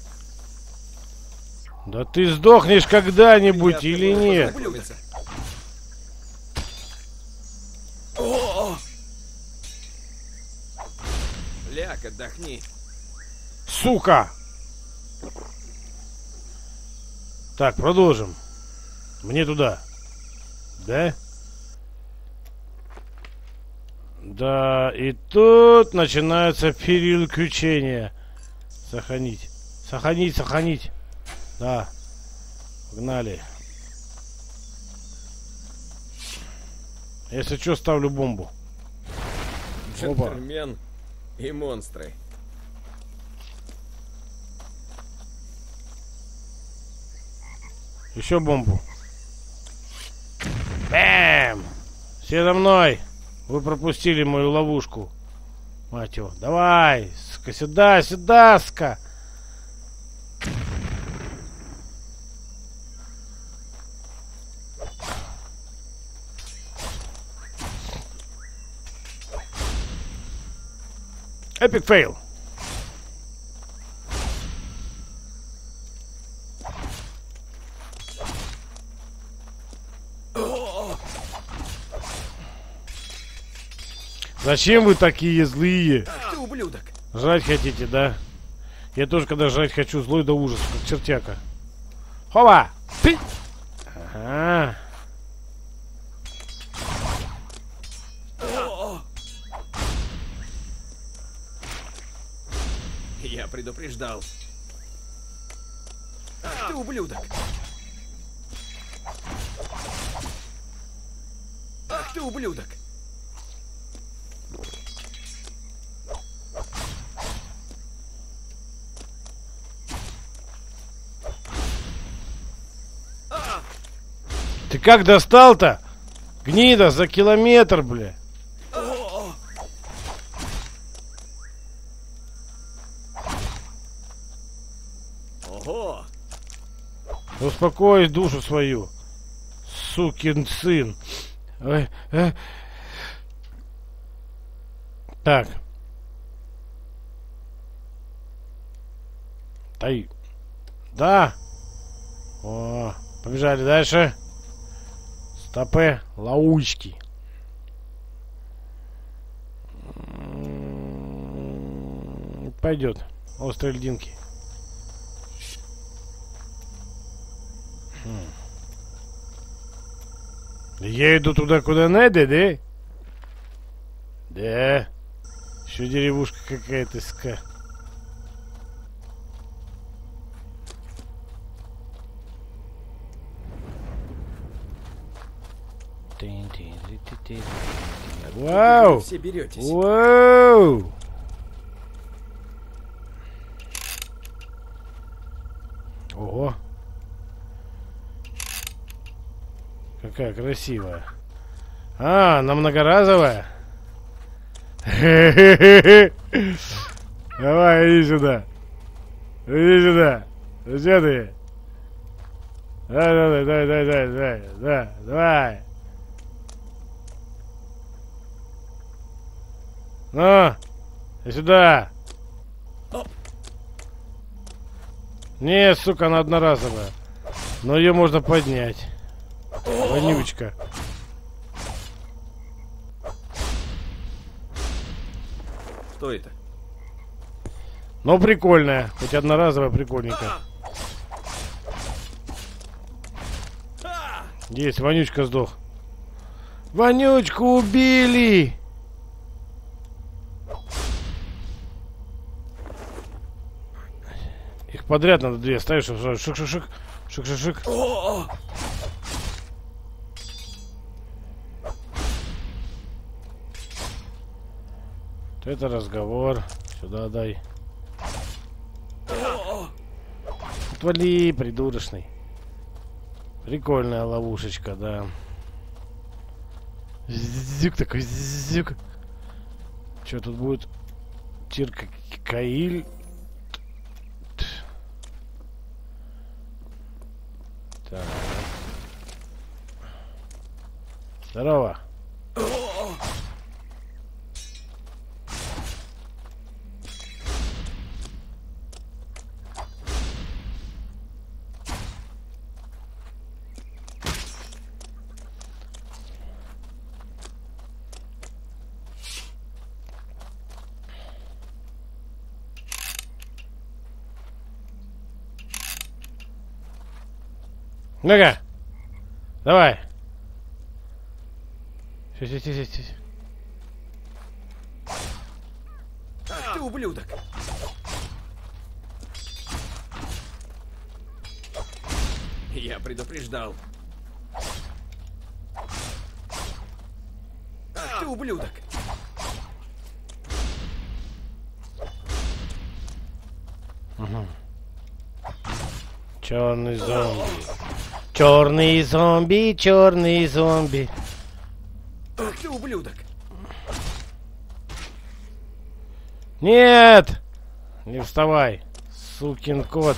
Да ты сдохнешь когда-нибудь или нет? Ляг, отдохни. Сука! Так, продолжим. Мне туда. Да? Да, и тут начинаются переключения. Сохранить. Сохранить, сохранить. Да. Погнали. Если что, ставлю бомбу. Джентльмен и монстры. Еще бомбу. Бэм! Все за мной. Вы пропустили мою ловушку. Мать его. Давай. Ска, сюда, сюда, ска. Эпик фейл. Зачем вы такие злые? Ах ты, ублюдок! Жрать хотите, да? Я тоже, когда жрать хочу, злой до ужаса, как чертяка. Хова! Ты! Ага. Я предупреждал. Ах ты, ублюдок! Ах ты, ублюдок! Ты как достал-то? Гнида, за километр, бля. Ого! Успокой душу свою, сукин сын. Ой, э. Так. Дай. Да. О, побежали дальше. Стопы, лаучки. Пойдет. Острые льдинки. Хм. Я иду туда, куда надо, да? Да. Еще деревушка какая-то ска. Вау! Все беретесь. Вау! Ого! Какая красивая. А, она многоразовая. Давай, иди сюда. Иди сюда. Где ты? Давай, давай, давай, давай, давай, давай, давай. Ну, иди сюда. Не, сука, она одноразовая. Но ее можно поднять. Вонючка. Что это? Ну, прикольная. Хоть одноразовая, прикольненькая. Есть, вонючка сдох. Вонючку убили! Их подряд надо две ставишь, чтобы шик-шик-шик. Шик-шик-шик. Это разговор. Сюда дай. Отвали, придурочный. Прикольная ловушечка, да. Зюк такой, зюк. Что тут будет? Тирка Каиль. Так. Здорово. Ну-ка. Давай. Сись, сись, сись, сись. Ах ты, ублюдок! Я предупреждал. Ах ты, ублюдок! Угу. Черный зомби. Черный зомби, черный зомби. Ах ты, ублюдок! Нет! Не вставай, сукин кот.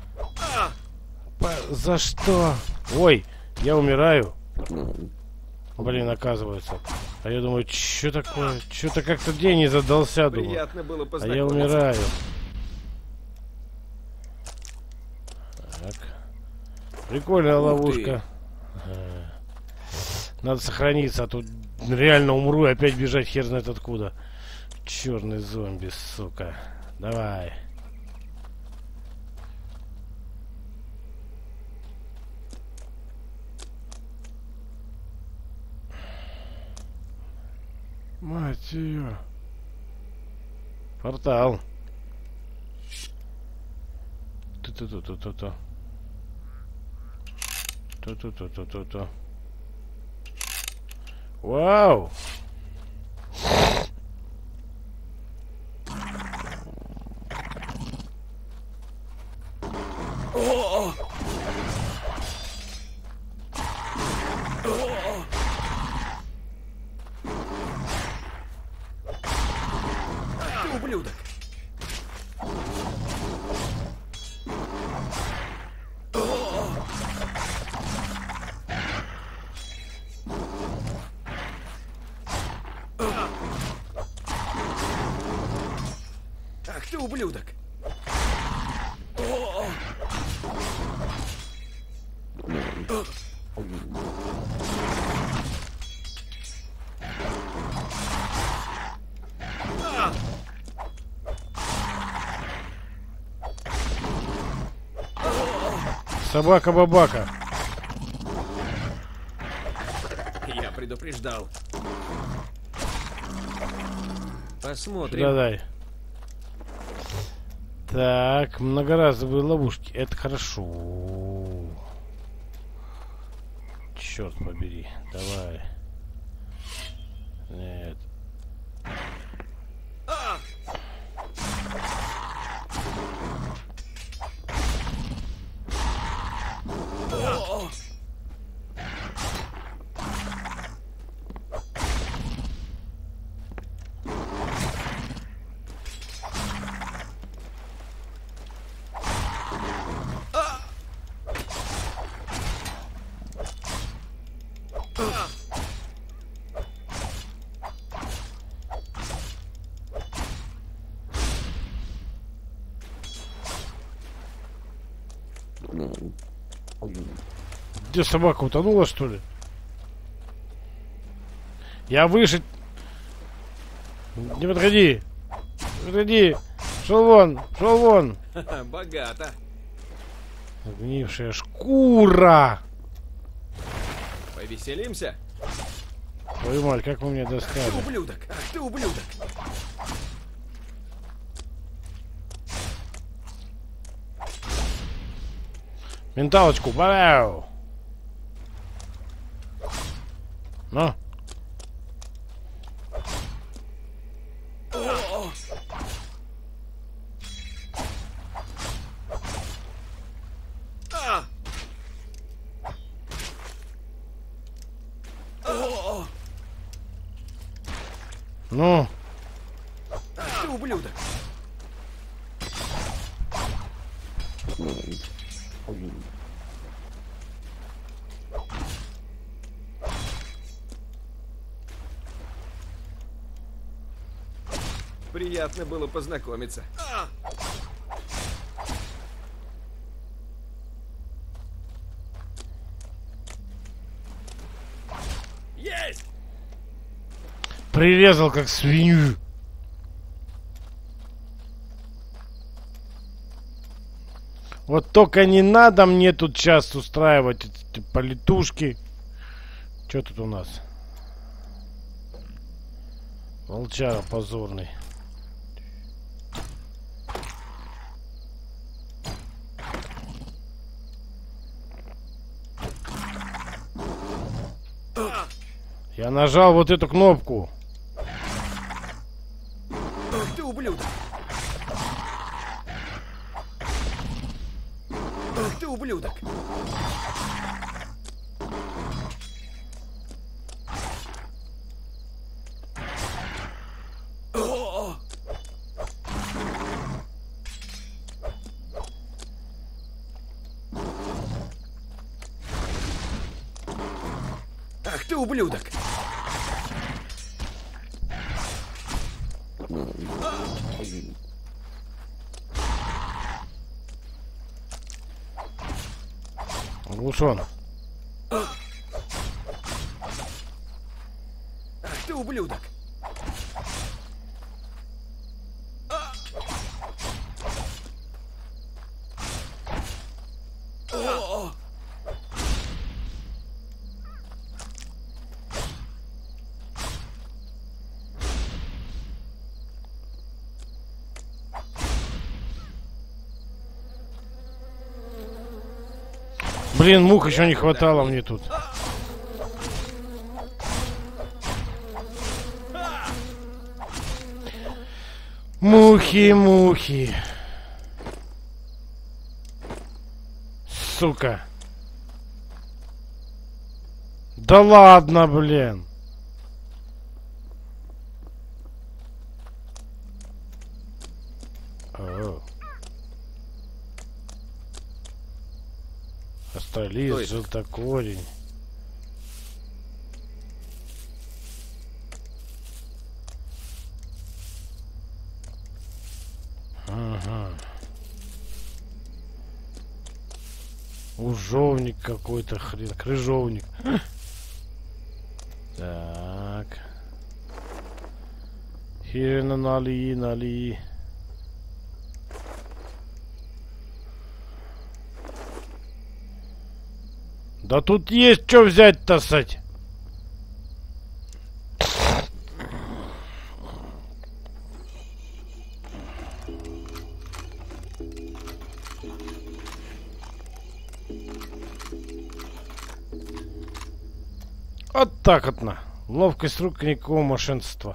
По- За что? Ой, я умираю. Блин, оказывается. А я думаю, что такое? Что-то как-то день не задался, думаю. Приятно было А я познакомиться. умираю. Так. Прикольная Ух ловушка. Ага. Надо сохраниться, а то реально умру и опять бежать хер знает откуда. Черный зомби, сука. Давай. Мать ее. Портал. Ту-ту-ту-ту-ту-ту. Ту-ту-ту-ту-ту-ту. Вау! Ты ублюдок! Ах ты ублюдок! Собака-бабака. Я предупреждал. Посмотрим. Сюда дай. Так, многоразовые ловушки. Это хорошо. Черт побери. Давай. Нет. Где собака утонула, что ли? Я выше. Не подходи. Не подходи. Шел вон. Шел вон. Богато. Гнившая шкура. Повеселимся? Твою мать, как вы меня Ты достали. ублюдок! Ах ты ублюдок! Менталочку, бау. Ну. Ну. Ах ты ублюдок! Приятно было познакомиться. Есть! Прирезал как свинью. Вот только не надо мне тут сейчас устраивать эти политушки. Что тут у нас? Волчара позорный. Я нажал вот эту кнопку. Ах ты ублюдок! Ах ты ублюдок! Ах ты, ублюдок! Глушон. Ах ты, ублюдок! Блин, мух еще не хватало мне тут. Мухи, мухи. Сука. Да ладно, блин. О. Астролист, желтокорень. Ага. Ужовник какой-то хрен. Крыжовник. Так. Хирена нали, нали. Да тут есть что взять-то, сать. Вот так вот на. Ловкость рук, никакого мошенства.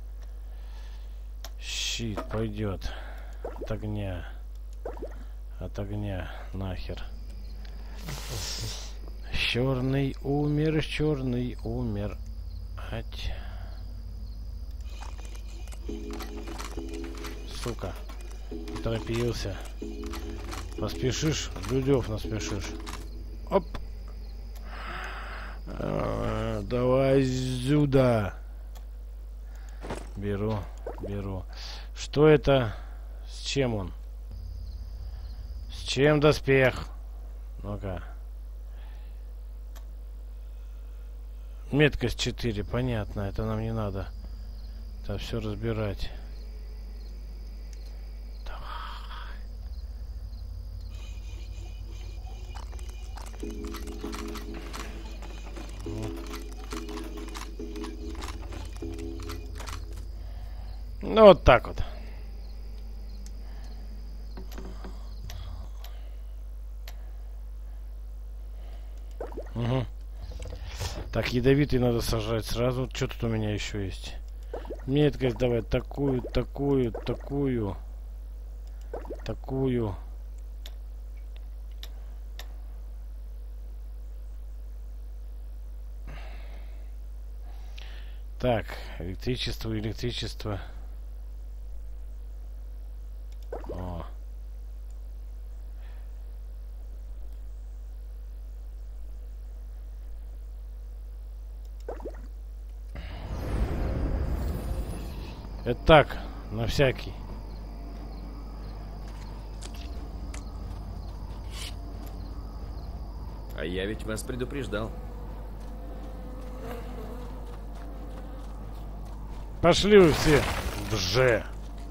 Щит пойдет. От огня. От огня. Нахер. Черный умер, черный умер. Ать. Сука. Торопился. Поспешишь, Людев наспешишь. Оп. А, давай сюда. Беру, беру. Что это? С чем он? С чем доспех? Ну-ка. Меткость четыре, понятно, это нам не надо. Это все разбирать. Давай. Ну вот так вот. Угу. Так, ядовитый надо сажать сразу. Что тут у меня еще есть? Меткость давай такую, такую, такую, такую. Так, электричество, электричество. О. Это так, на всякий. А я ведь вас предупреждал. Пошли вы все в Ж.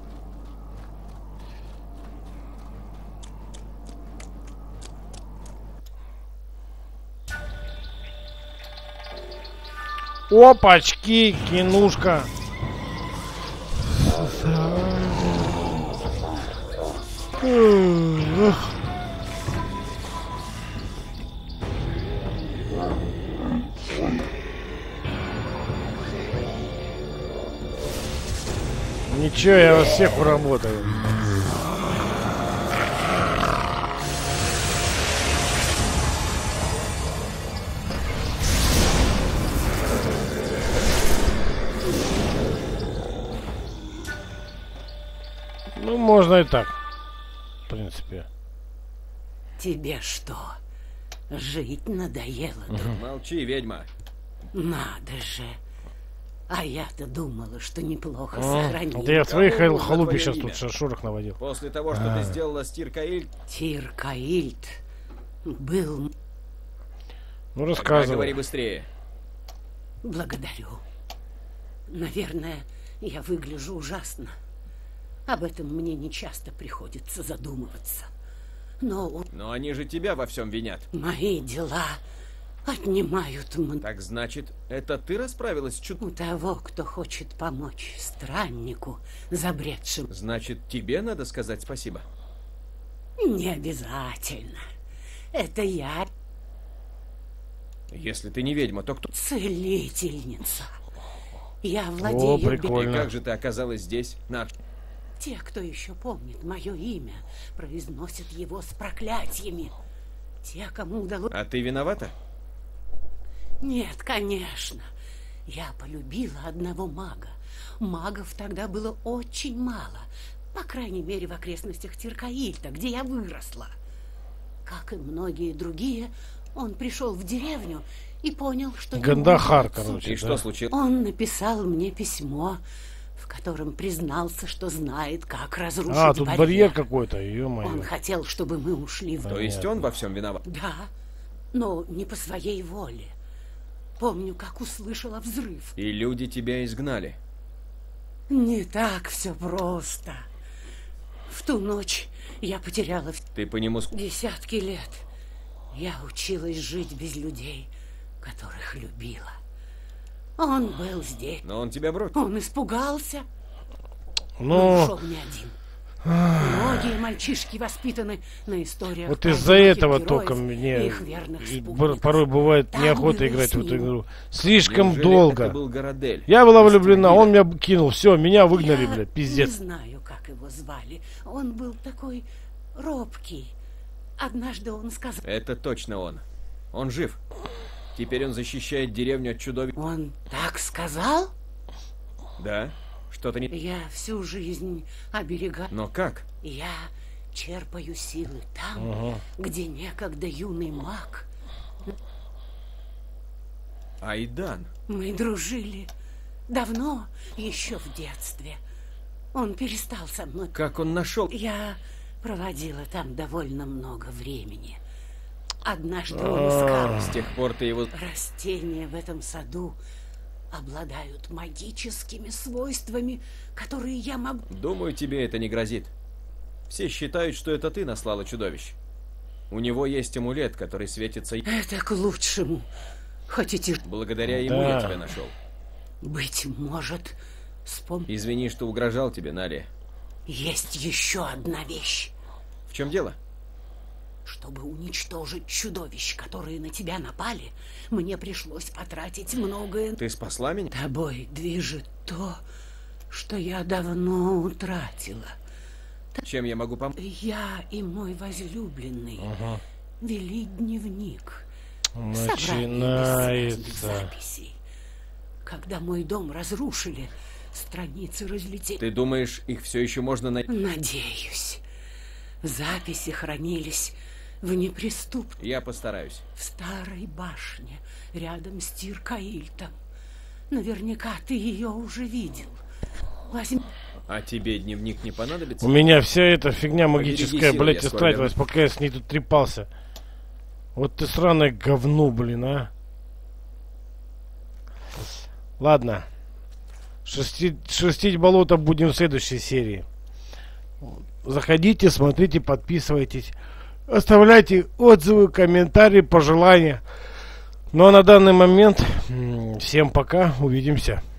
Опачки, кинушка. Ничего, я вас всех уработаю. Ну, можно и так. В принципе. Тебе что, жить надоело? Молчи, ведьма. Надо же. А я-то думала, что неплохо А, сохранил. это я в своей Кому хал- халупе твое сейчас имя? тут шашурах наводил. После того, что А. ты сделала с Тир-Каиль, Тир-Каильт был... Ну, тогда рассказывай. говори быстрее. Благодарю. Наверное, я выгляжу ужасно. Об этом мне не часто приходится задумываться. Но у- Но они же тебя во всем винят. мои дела отнимают м- Так значит, это ты расправилась с чуд... у того, кто хочет помочь страннику, забредшим. Значит, тебе надо сказать спасибо. Не обязательно. Это я, Если ты не ведьма, то кто? целительница. Я О, владею... бе- И прикольно. как же ты оказалась здесь? На... Те, кто еще помнит мое имя, произносят его с проклятиями. Те, кому удалось... А ты виновата? Нет, конечно. Я полюбила одного мага. Магов тогда было очень мало. По крайней мере, в окрестностях Тир-Каильта, где я выросла. Как и многие другие, он пришел в деревню и понял, что... ему Гандахар, отцу. короче. И да. что случилось? Он написал мне письмо, в котором признался, что знает, как разрушить А, тут барьер. барьер какой-то, Он ё-моё. хотел, чтобы мы ушли в... То есть он во всем виноват? Да, но не по своей воле. Помню, как услышала взрыв. И люди тебя изгнали. Не так все просто. В ту ночь я потеряла в- Ты по нему... ск- десятки лет. Я училась жить без людей, которых любила. Он был здесь. Но он тебя бросил. Он испугался, но Ну, ушел не один. Многие мальчишки воспитаны на историях вот про из-за одиноких этого героев только и мне их верных и спутников. бор- порой бывает Там неохота было играть с в эту ним. игру. Слишком Неужели долго. это был Городель? Я была влюблена, Из он меня кинул, все, меня выгнали, Я блядь, не пиздец. знаю, как его звали. Он был такой робкий. Однажды он сказал... Это точно он. Он жив. Теперь он защищает деревню от чудовищ. Он так сказал? Да? Что-то не... Я всю жизнь оберегаю. Но как? Я черпаю силы там, где некогда юный маг. Айдан. Мы дружили давно, еще в детстве. Он перестал со мной... Как он нашел? Я проводила там довольно много времени. Однажды он искал... С тех пор ты его... Растения в этом саду обладают магическими свойствами, которые я могу... Думаю, тебе это не грозит. Все считают, что это ты наслала чудовищ. У него есть амулет, который светится... и- Это к лучшему. Хотите... Благодаря ему Да. я тебя нашел. Быть может, с пом... Извини, что угрожал тебе, Нали. Есть еще одна вещь. В чем дело? Чтобы уничтожить чудовищ, которые на тебя напали, мне пришлось потратить многое... Ты спасла меня? Тобой движет то, что я давно утратила. Чем я могу помочь? Я и мой возлюбленный вели дневник. Собрание Начинается. бессмертных записей. Когда мой дом разрушили, страницы разлетелись. Ты думаешь, их все еще можно найти? Надеюсь. Записи хранились в неприступной, Я постараюсь. в старой башне, рядом с Тир-Каильтом. Наверняка ты ее уже видел. Возьми... А тебе дневник не понадобится? У меня вся эта фигня магическая, силы, блядь, я скоро истратилась, пока я с ней тут трепался. Вот ты сраное говно, блин, а. Ладно. Шерстить, шерстить болото будем в следующей серии. Заходите, смотрите, подписывайтесь. Оставляйте отзывы, комментарии, пожелания. Ну а на данный момент м, всем пока, увидимся.